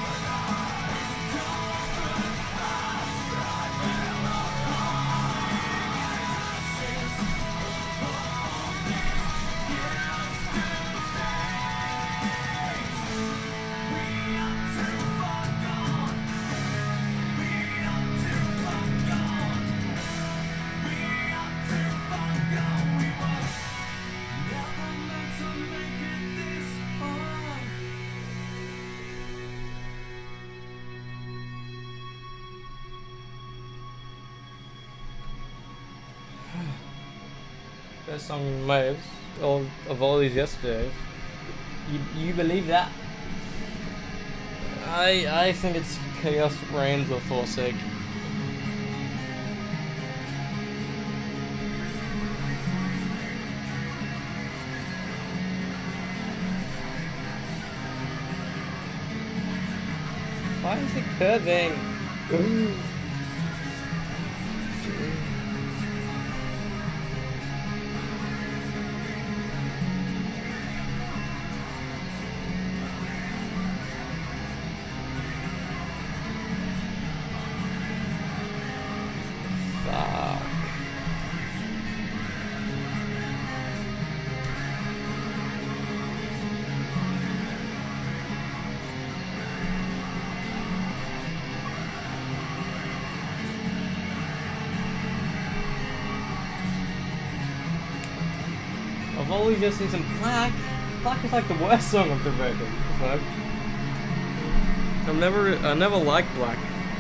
Speaker 1: Best song in my all of all these yesterdays. You you believe that? I I think it's Chaos Reigns or Forsake. Why is it curving? I've always just seen some Black. Black is like the worst song of the record. What the fuck? I've never, I never liked Black.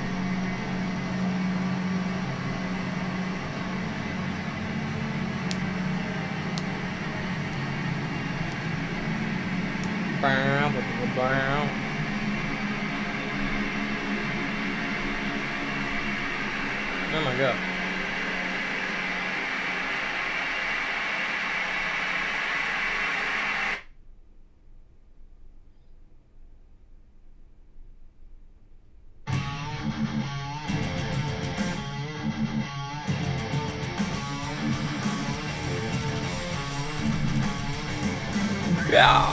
Speaker 1: Oh my god. Yeah.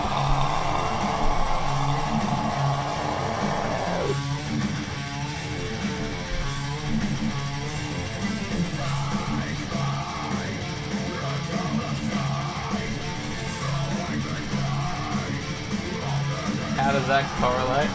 Speaker 1: How does that correlate?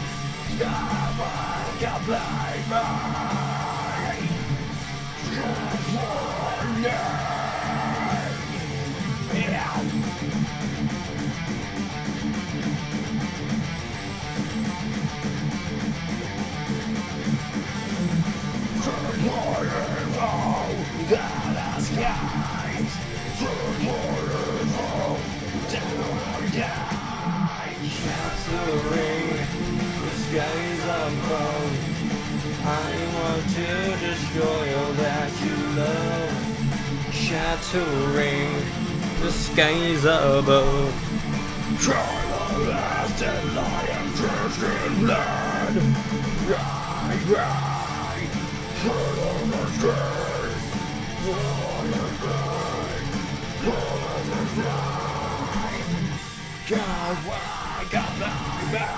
Speaker 1: Skies above, I want to destroy all that you love. Shattering the skies above. Try the last and I am drenched in blood. Right, right, turn on the street. On the street, turn on the street. God, why got my back?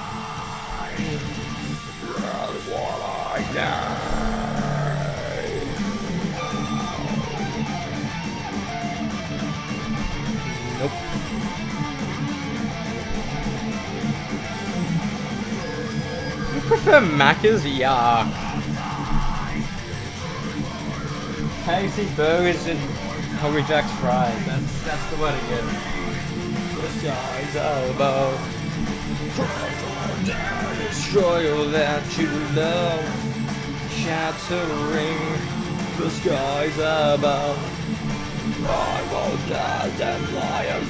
Speaker 1: That's what I die. Nope. prefer Macca's? Yuck. K F C burgers and Hungry Jack's fries. That's that's the way to get it. The sky's above. Destroy all that you love. Shattering the skies above. I will die and lie and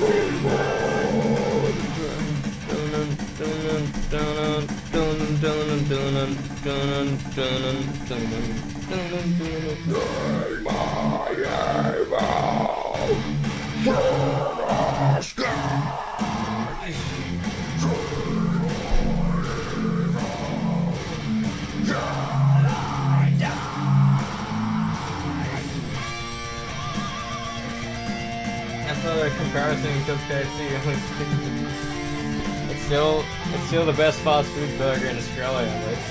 Speaker 1: That's not a comparison because K F C it's still it's still the best fast food burger in Australia, at least.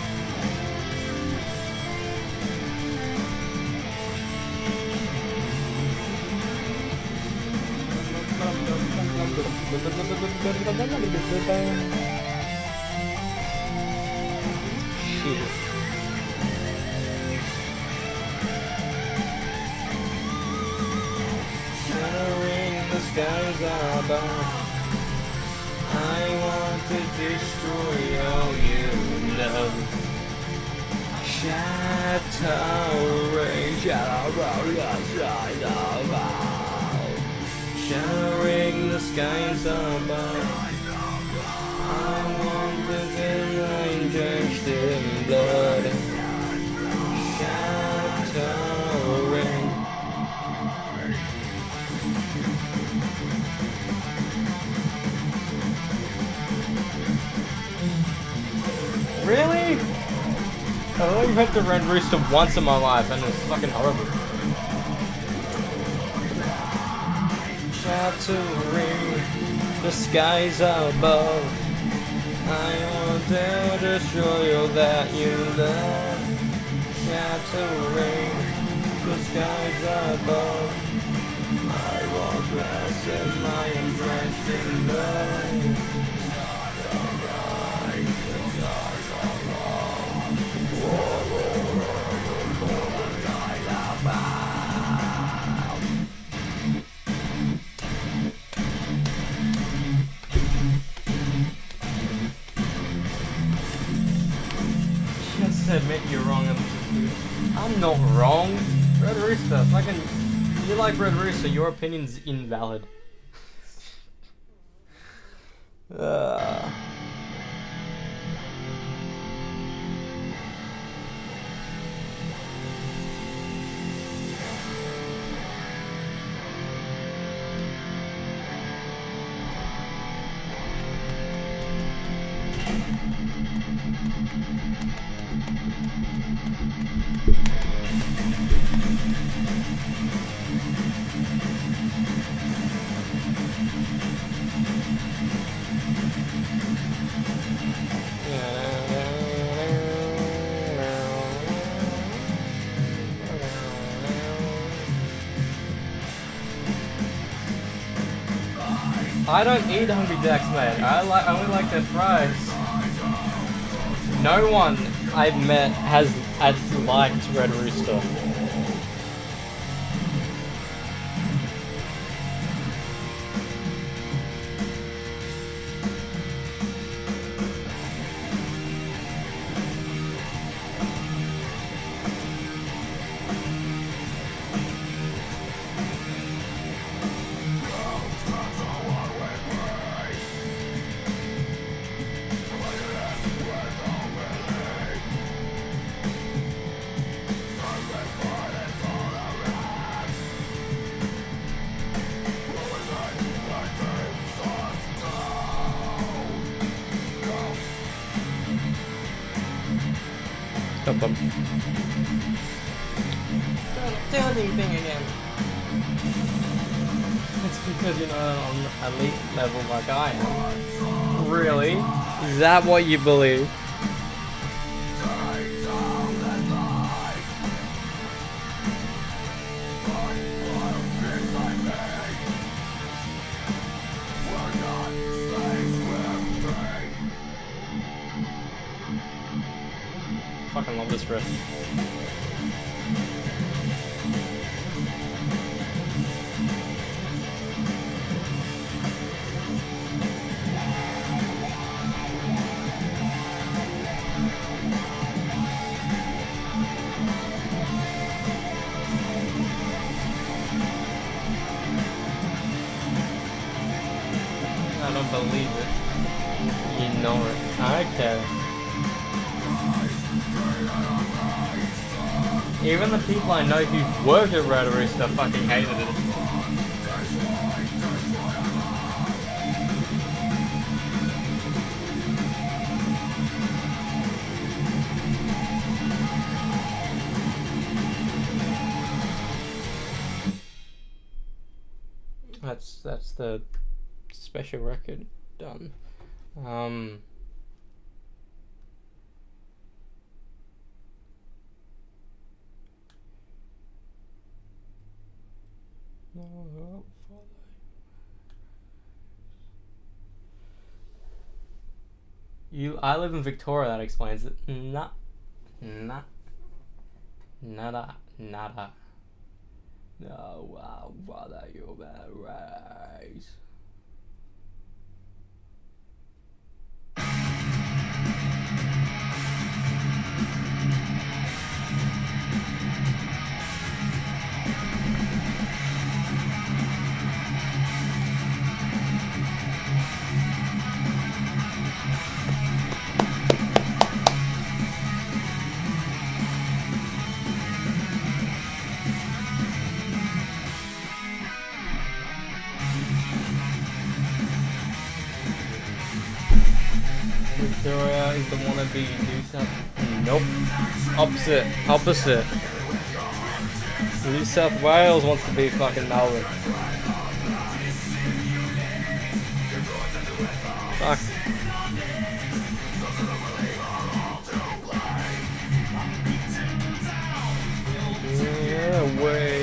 Speaker 1: Shit. The skies are above. I want to destroy all you love. Shattering, shattering the skies above. Shattering the skies above. I want to get rain drenched in blood. Shattering. Really? I've only had the Red Rooster once in my life and it's fucking horrible. Shattering the skies above. I want to destroy all that you love. Shattering the skies above. I want rest in my impressed in love. Just admit you're wrong. I'm not wrong. Red Rooster, fucking. You like Red Rooster, your opinion's invalid. uh. I don't eat Hungry Jacks, mate. I like I only like their fries. No one I've met has has liked Red Rooster. Bum bum. Tilting thing again. It's because you're not on elite level like I am. Really? Is that what you believe? fucking love this riff. I don't believe it. You know it. Okay. Even the people I know who've worked at Rotorooster fucking hated it. That's that's the special record done. Um, no, you. I live in Victoria. That explains it. Nah, nah, nada, nada. No, wow, father, you bad race. Victoria is the wannabe New South. Nope. Opposite. Opposite. New South Wales wants to be fucking Melbourne. Fuck. Yeah, way.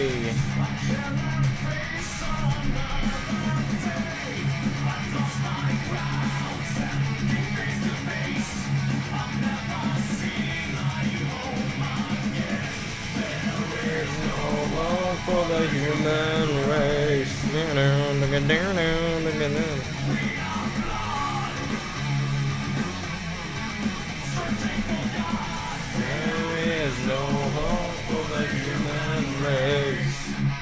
Speaker 1: For the human race. There is no hope for the human race.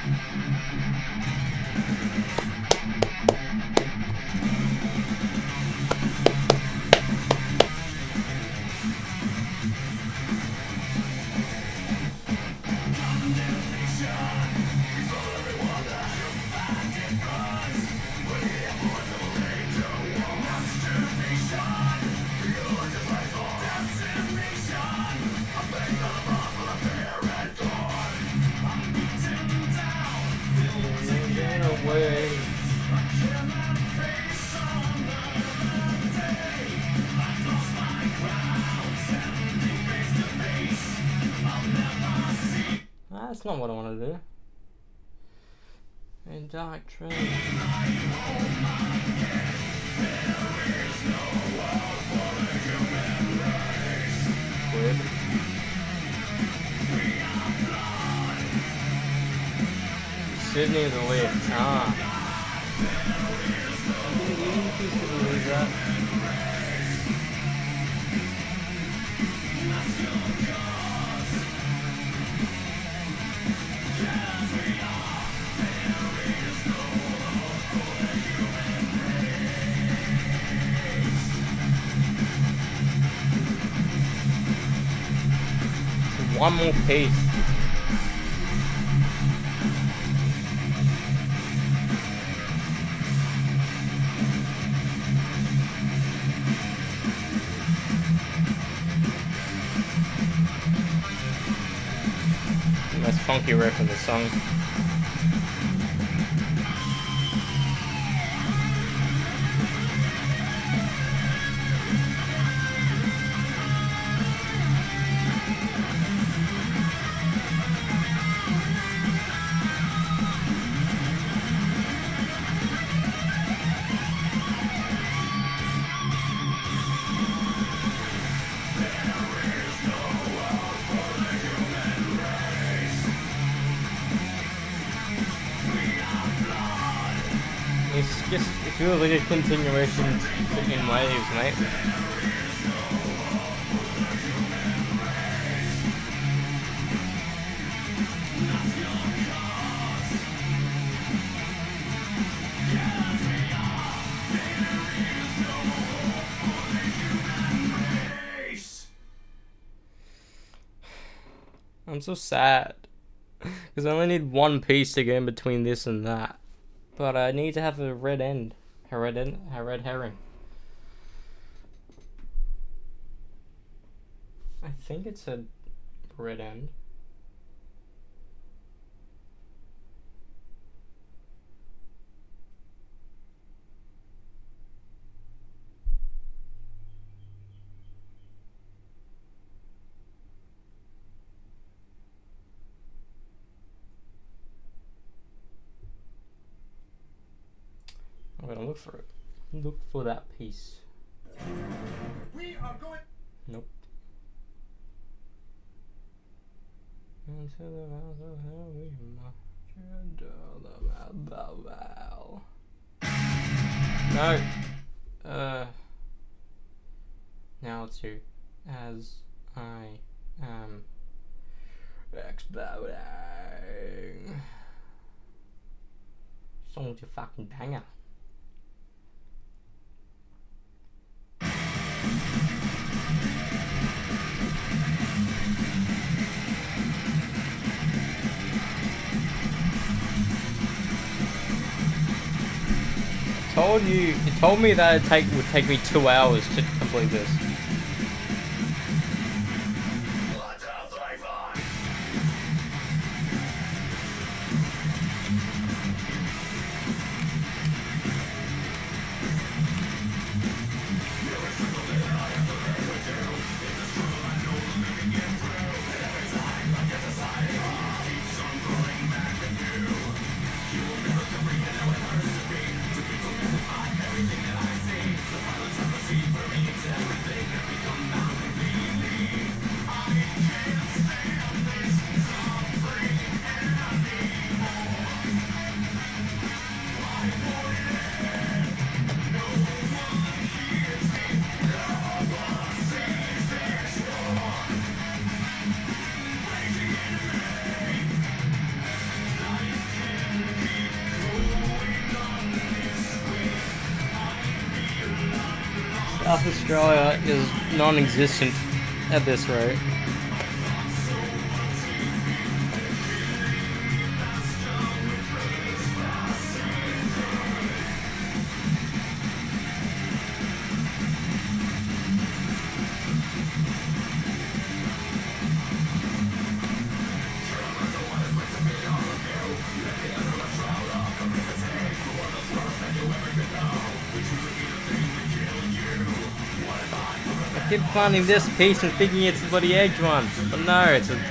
Speaker 1: That's not what I want to do. In dark train. Weird. Sydney the lift. Ah. I didn't used to believe that. One more piece. That's funky riff in the song. feels like a continuation in waves, mate. I'm so sad because I only need one piece to get in between this and that, but I need to have a red end, a red end, a red herring. I think it's a red end. I'm gonna look for it. Look for that piece.
Speaker 2: We are going.
Speaker 1: Nope. Into the mouth of hell we march into the mouth of hell. No. Uh. Now it's you. As I am exploding. Song's a fucking banger. Told you, you told me that it take would take me two hours to complete this. South Australia is non-existent at this rate. I keep finding this piece and thinking it's the bloody edge one, but no, it's a...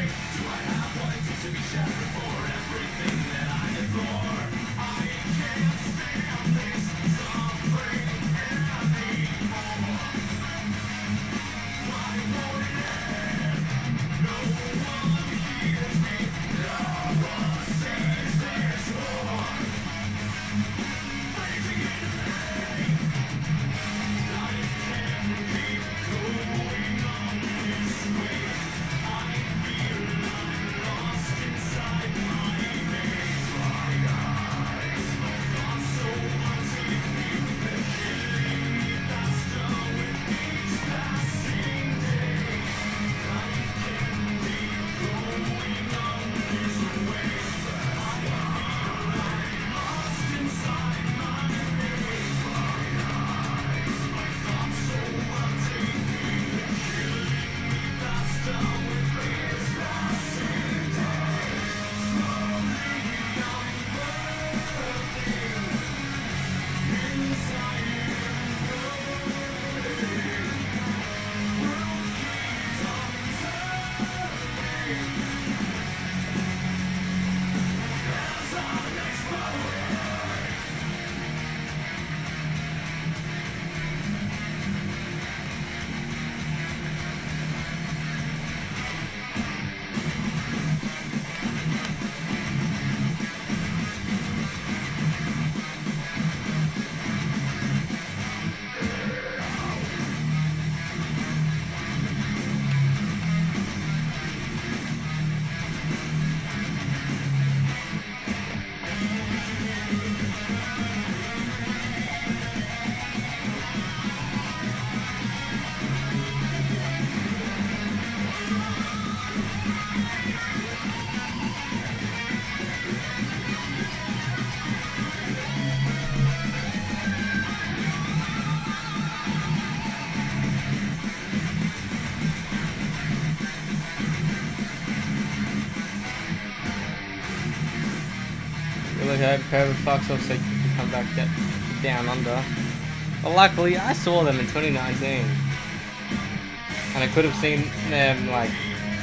Speaker 1: hope COVID fucks off so you can come back get down under. But luckily, I saw them in twenty nineteen. And I could have seen them like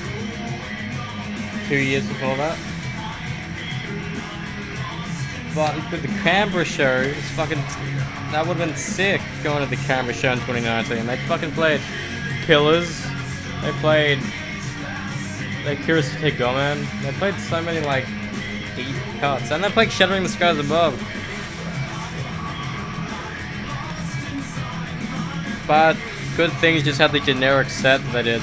Speaker 1: two years before that. But with the Canberra show, it's fucking... That would have been sick going to the Canberra show in twenty nineteen. They fucking played Killers. They played... They Curiosity Goman. They played so many like deep cuts. And they played Shattering the Skies Above. But good things just had the generic set that they did.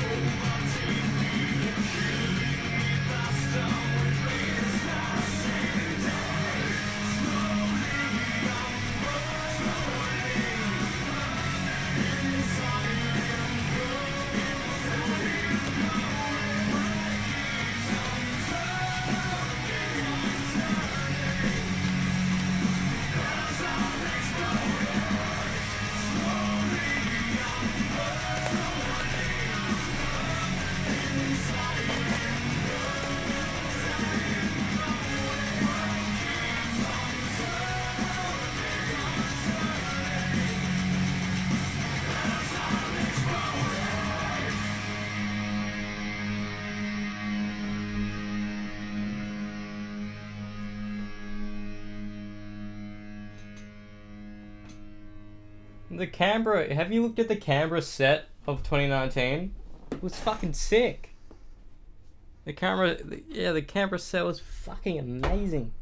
Speaker 1: The Canberra, have you looked at the Canberra set of twenty nineteen? It was fucking sick. The Canberra, yeah, the Canberra set was fucking amazing.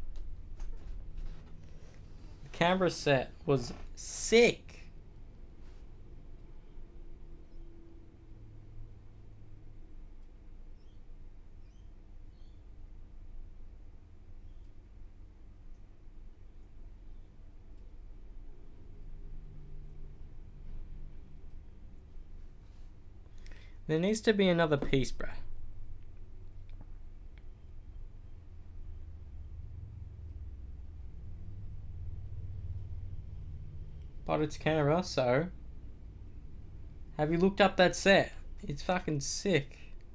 Speaker 1: The Canberra set was sick. There needs to be another piece, bruh. But it's Canberra, so... Have you looked up that set? It's fucking sick.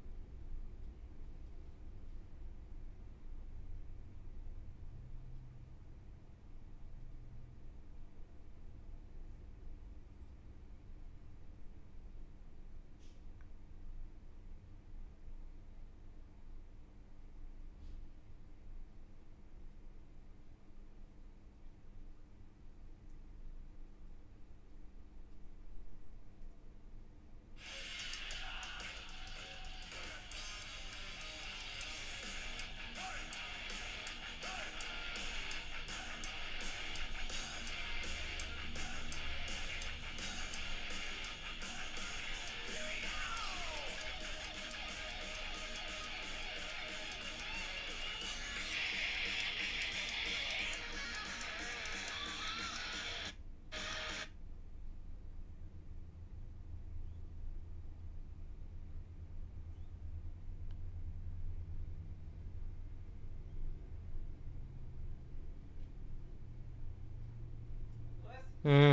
Speaker 1: Hmm.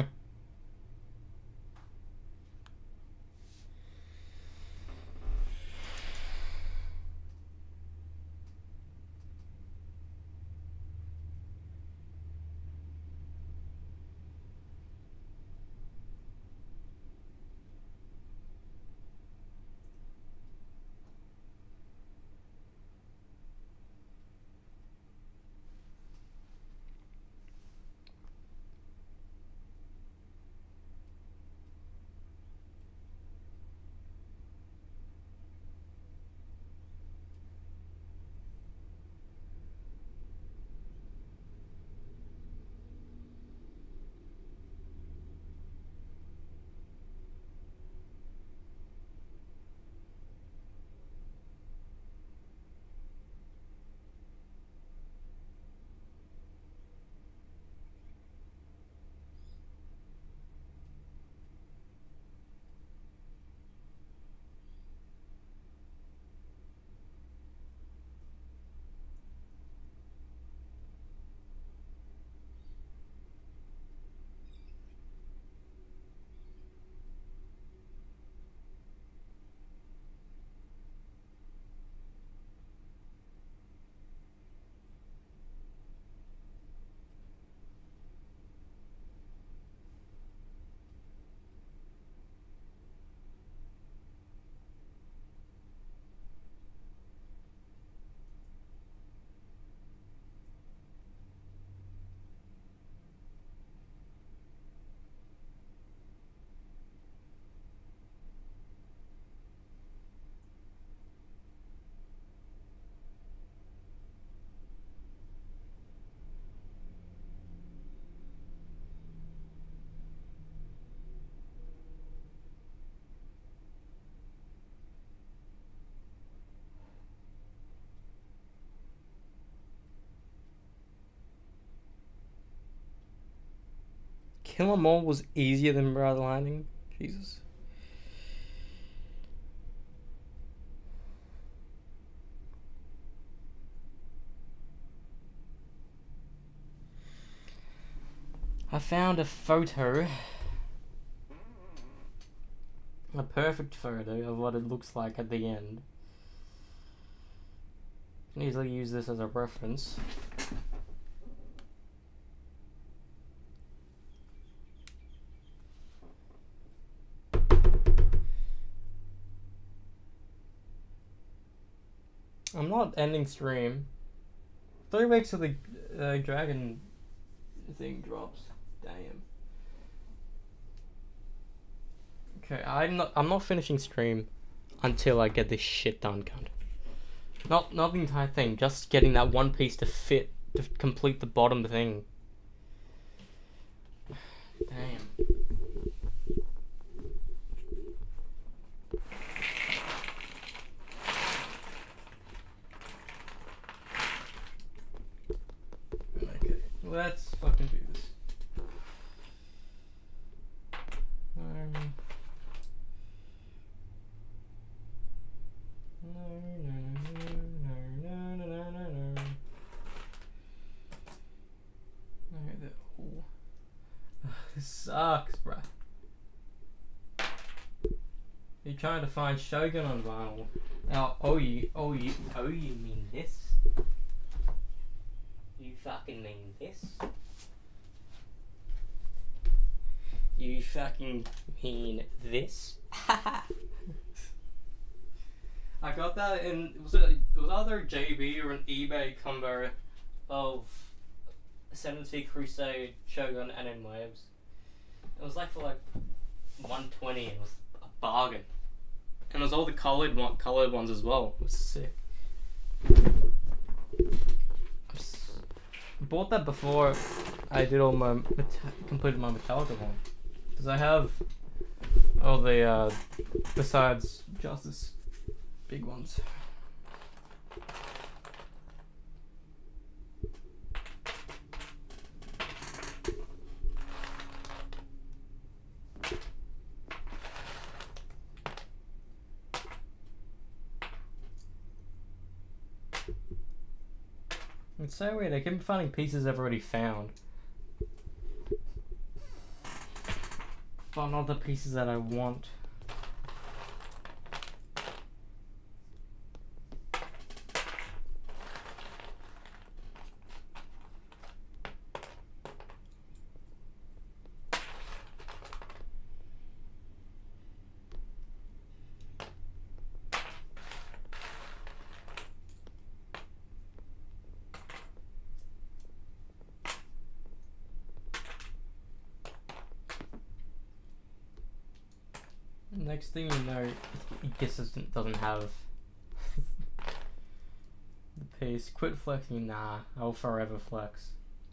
Speaker 1: Kill 'Em All was easier than Brother Landing. Jesus. I found a photo. A perfect photo of what it looks like at the end. I can easily use this as a reference. I'm not ending stream. Three weeks till the uh, dragon thing drops. Damn. Okay, I'm not. I'm not finishing stream until I get this shit done, cunt. Not, not the entire thing. Just getting that one piece to fit to complete the bottom thing. Damn. Okay, let's fucking do this. Um, no, no, no, no, no, no, no, no. Okay, that, oh. This sucks, bruh. You're trying to find Shogun on vinyl. Now, oh you, oh you, oh you mean this? You fucking mean this? You fucking mean this? I got that in, was it, it was either a J B or an eBay combo of seventy Crusade, Shogun, and in waves. It was like for like one twenty. It was a bargain, and it was all the colored one, colored ones as well. It was sick. I bought that before I did all my completed my Metallica one, because I have all the uh, besides just this big ones. It's so weird, I keep finding pieces I've already found, but not the pieces that I want. Next thing you know, it just doesn't, doesn't have the piece. Quit flexing, nah. I'll forever flex.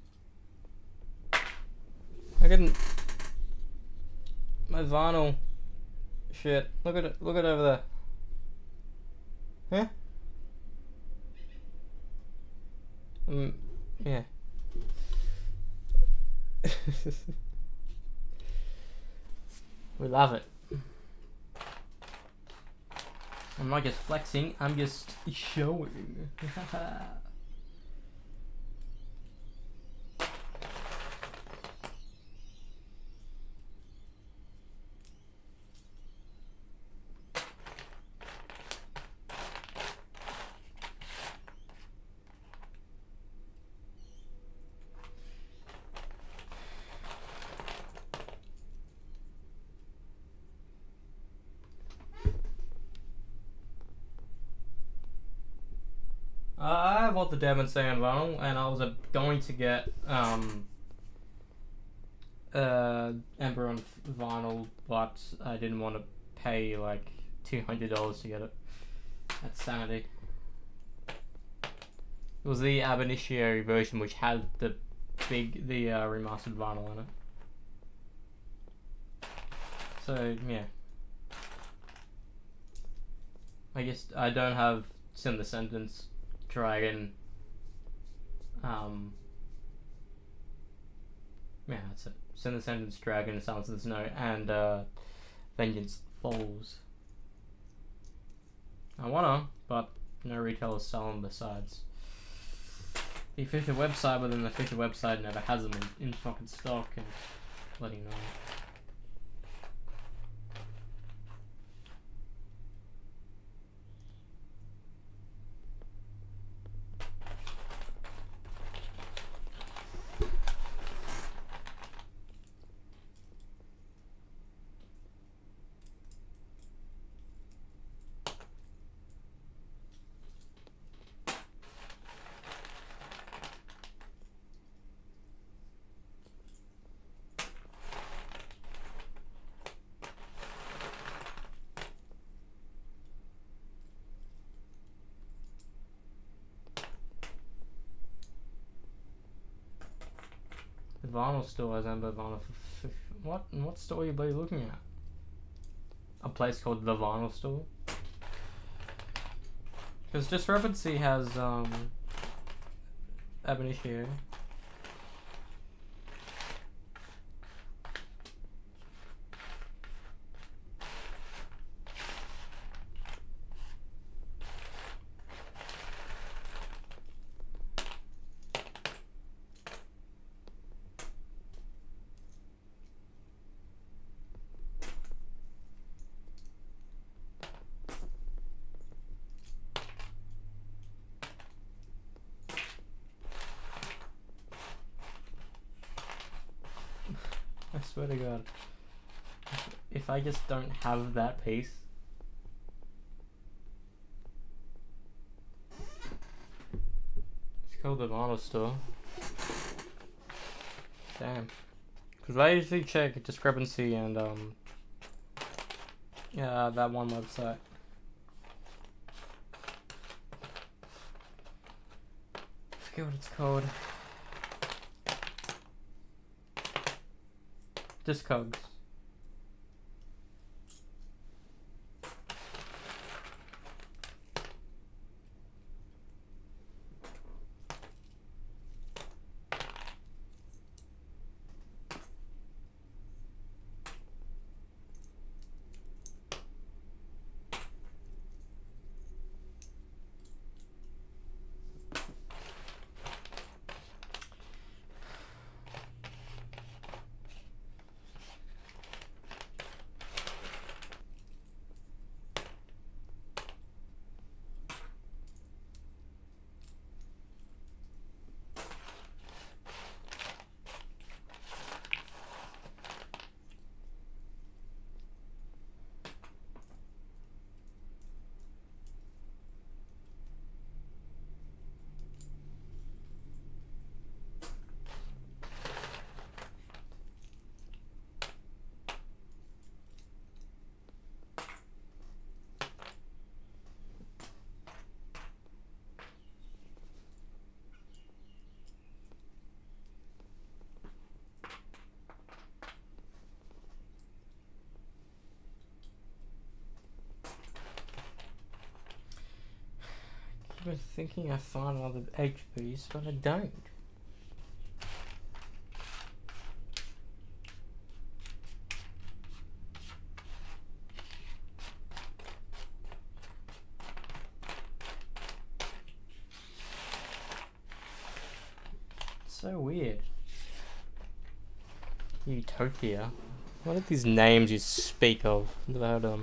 Speaker 1: I couldn't. My vinyl shit. Look at it. Look at it over there. Huh? Um. Yeah. We love it. I'm not just flexing, I'm just showing. I bought the Devon Sand vinyl, and I was uh, going to get um, uh, Ember on vinyl, but I didn't want to pay like two hundred dollars to get it. That's sanity. It was the ab initio version, which had the big, the uh, remastered vinyl in it. So yeah, I guess I don't have Sin the Sentence, Dragon, um, Yeah, that's it. Send the sentence, dragon, silences no, and uh, vengeance falls. I wanna, but no retailers sell them besides. The official website, but then the official website never has them in, in fucking stock and letting know. The vinyl store has Amber vinyl for f what? And what store are you bloody looking at? A place called the Vinyl Store? Because Discrepancy has um Ab Initio. I swear to God, if I just don't have that piece, it's called the Vinyl Store. Damn, because I usually check Discrepancy and um, yeah, that one website. I forget what it's called. Discogs. I was thinking I found another H piece, but I don't. So weird. Utopia. What are these names you speak of? Never heard of them.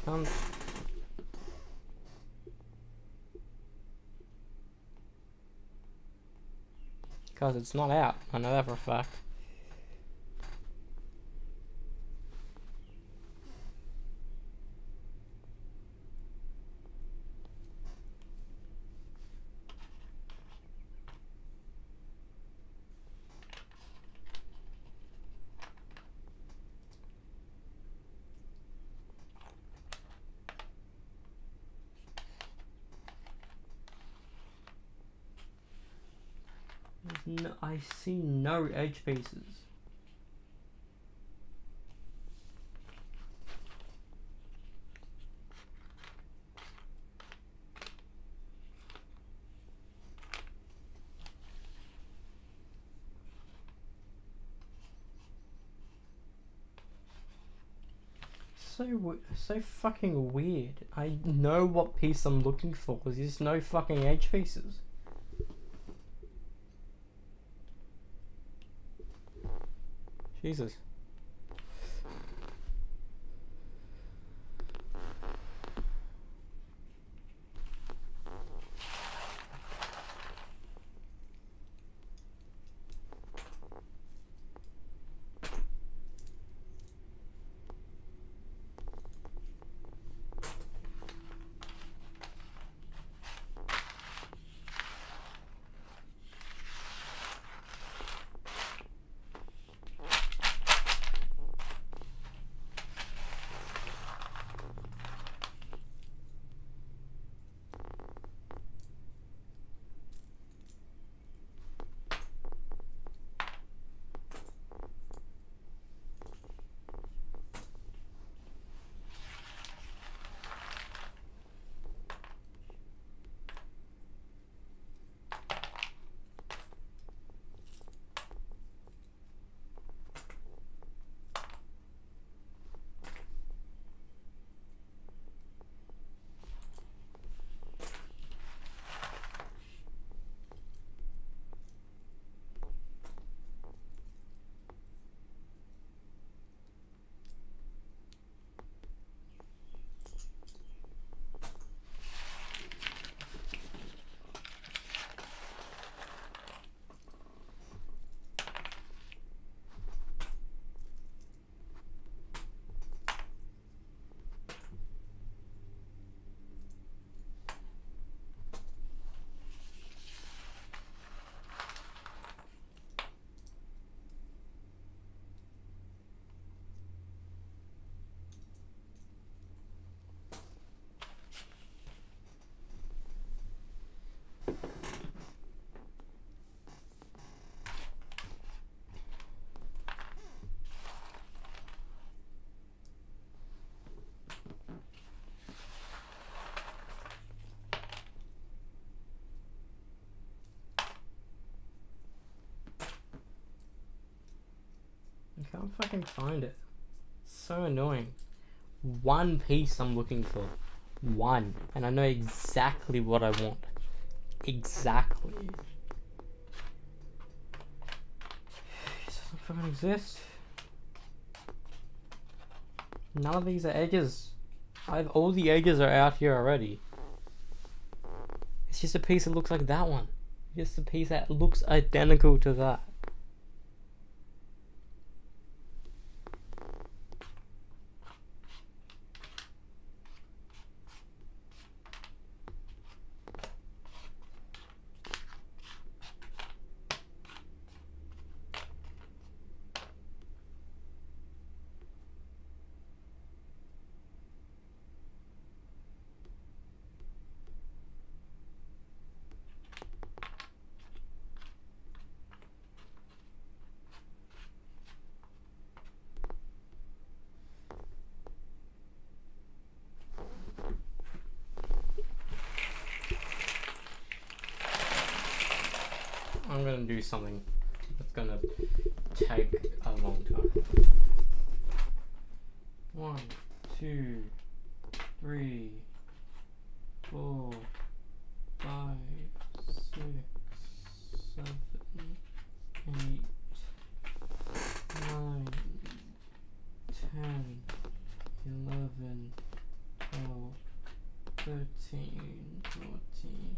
Speaker 1: cunt. Because it's not out. I know that for a fact. No, I see no edge pieces. So so fucking weird. I know what piece I'm looking for. There's just no fucking edge pieces. Jesus. I can't fucking find it. So annoying. One piece I'm looking for. One. And I know exactly what I want. Exactly. It doesn't fucking exist. None of these are edges. I've, all the edges are out here already. It's just a piece that looks like that one. Just a piece that looks identical to that. I'm gonna do something that's gonna take a long time. One, two, three, four, five, six, seven, eight, nine, ten, eleven, thirteen, fourteen,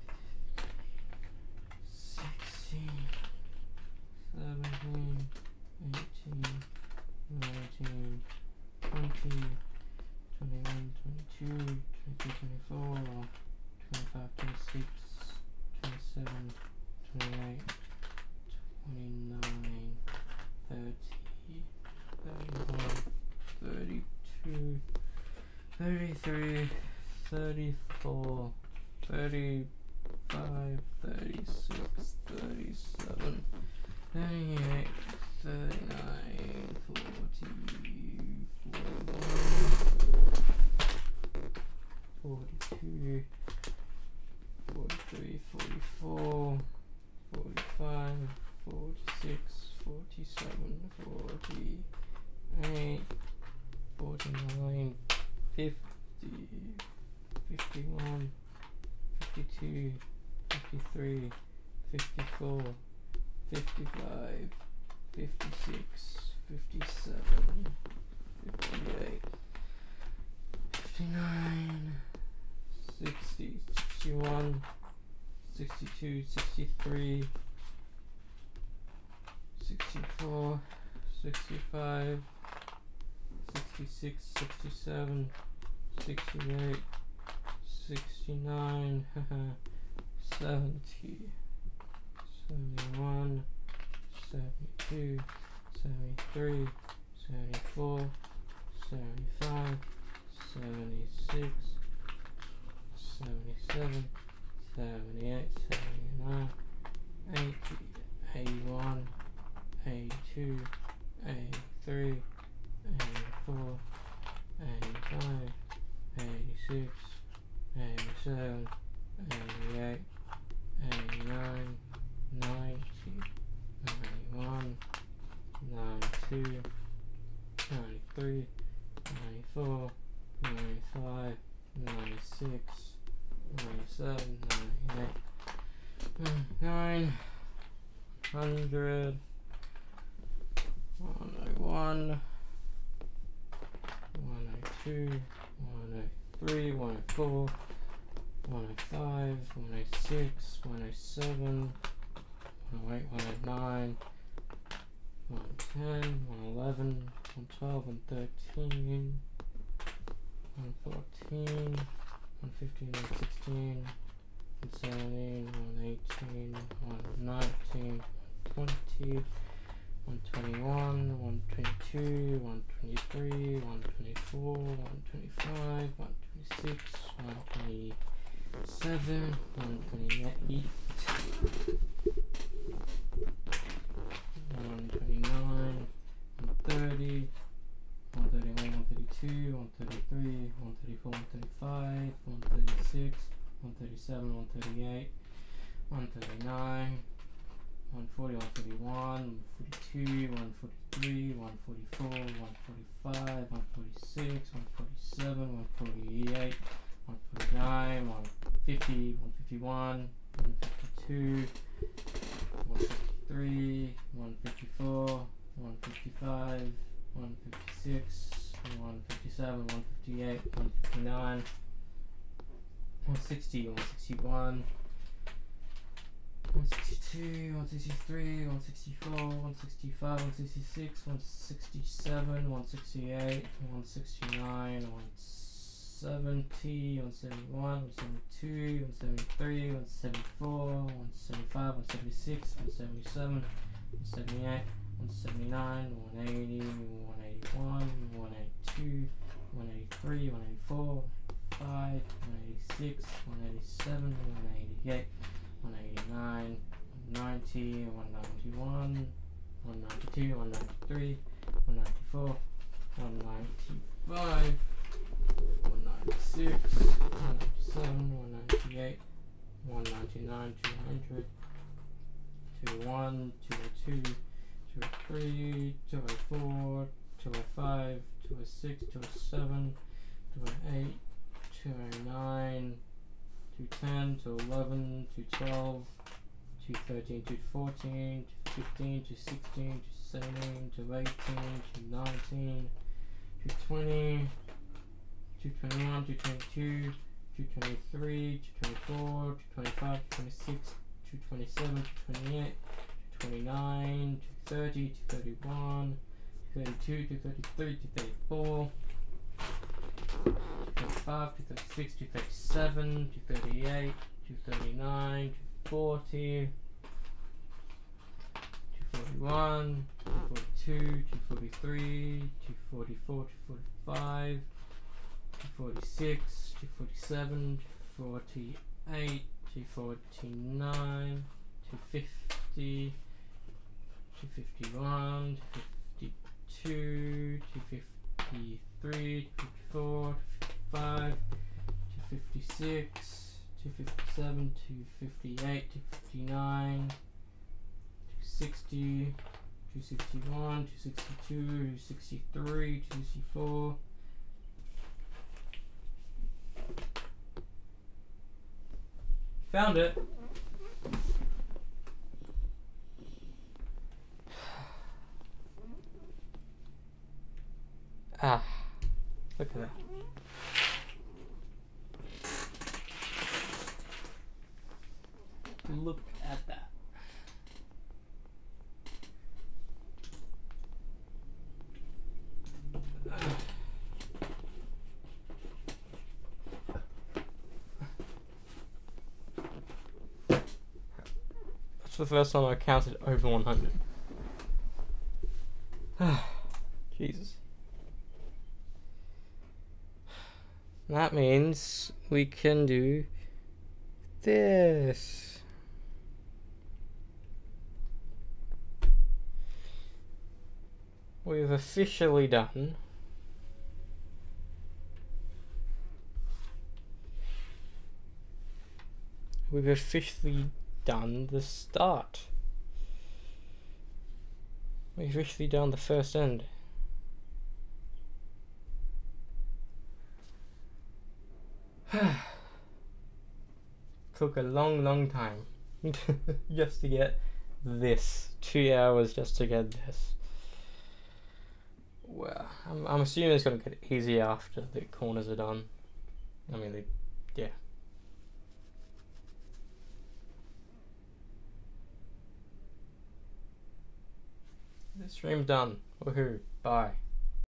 Speaker 1: sixteen, seventeen, eighteen, nineteen, twenty, twenty-one, twenty-two, twenty-three, twenty-four, twenty-five, twenty-six, twenty-seven, twenty-eight, twenty-nine, thirty, thirty-one, thirty-two, thirty-three, thirty-four, thirty-five, thirty-six, thirty-seven, thirty-eight, thirty-nine, forty, forty-one, forty-two, forty-three, forty-four, forty-five, forty-six, forty-seven, forty-eight, forty-nine, fifty, fifty-one, fifty-two, fifty-three, fifty-four, fifty-five, fifty-six, fifty-seven, fifty-eight, fifty-nine, sixty, sixty-one, sixty-two, sixty-three, sixty-four, sixty-five, sixty-six, sixty-seven, sixty-eight, sixty-nine, seventy, seventy-one, seventy-two, seventy-three, seventy-four, seventy-five, seventy-six, seventy-seven, seventy-eight, seventy-nine, eighty, eighty-one, eighty-two, eighty-three, eighty-four, eighty-five, eighty-six, eighty-seven, eighty-eight, eighty-nine, ninety, ninety-one, ninety-two, ninety-three, ninety-four, ninety-five, ninety-six, ninety-seven, ninety-eight, ninety-nine, hundred, one oh one, one oh two, one oh three, one oh four, one oh five, one oh six, one oh seven, one oh eight, one oh nine, one ten, one eleven, one twelve, one thirteen, one fourteen, one fifteen, one sixteen, one seventeen, one eighteen, one nineteen, one twenty, one twenty-one, one twenty-two, one twenty-three, one twenty-four, one twenty-five, one twenty-six, one twenty-seven, one twenty-eight, one twenty-nine, one thirty, one thirty-one, one thirty-two, one thirty-three, one thirty-four, one thirty-five, one thirty-six, one thirty-seven, one thirty-eight, one thirty-nine, one forty, one forty-one, one forty-two, one forty-three, one forty-four, one forty-five, one forty-six, one forty-seven, one forty-eight, one forty-nine, one fifty, one fifty-one, one fifty-two, one fifty-three, one fifty-four, one fifty-five, one fifty-six, one fifty-seven, one fifty-eight, one fifty-nine, one sixty, one sixty-one, one sixty-two, one sixty-three, one sixty-four, one sixty-five, one sixty-six, one sixty-seven, one sixty-eight, one sixty-nine, one seventy, one seventy-one, one seventy-two, one seventy-three, one seventy-four, one seventy-five, one seventy-six, one seventy-seven, one seventy-eight, one seventy-nine, one eighty, one eighty-one, one eighty-two, one eighty-three, one eighty-four, one eighty-five, one eighty-six, one eighty-seven, one eighty-eight, one eighty-nine, one ninety, one ninety-one, one ninety-two, one ninety-three, one ninety-four, one ninety-five, one ninety-six, one ninety-seven, one ninety-eight, one ninety-nine, two hundred, two oh one, two oh two, two oh three, two oh four, two oh five, two oh six, two oh seven, two oh eight, two oh nine, two ten, two eleven, two twelve, two thirteen, two fourteen, two fifteen, two sixteen, two seventeen, two eighteen, two nineteen, two twenty, two twenty-one, two twenty-two, two twenty-three, two twenty-four, two twenty-five, two twenty-six, two twenty-seven, two twenty-eight, two twenty-nine, two thirty, two thirty-one, two thirty-two, two thirty-three, two thirty-four, two thirty-five, two thirty-six, two thirty-seven, two thirty-eight, two thirty-nine, two forty, two forty-one, two forty-two, two forty-three, two forty-four, two forty-five, two forty-six, two forty-seven, two forty-eight, two forty-nine, two fifty, two fifty-one, two fifty-two, two fifty-three, two fifty-four, two fifty-five, two fifty-six, two fifty-seven, two fifty-eight, two fifty-nine, two sixty, two sixty-one, two sixty-two, two sixty-three, two sixty-four. Found it. Ah, look at that. Look at that. That's the first time I counted over one hundred. Jesus. That means we can do this. We've officially done We've officially done the start. We've officially done the first end. Took a long, long time just to get this. Two hours just to get this. Well, I'm, I'm assuming it's going to get easier after the corners are done. I mean, they, yeah. The stream's done. Woohoo. Bye.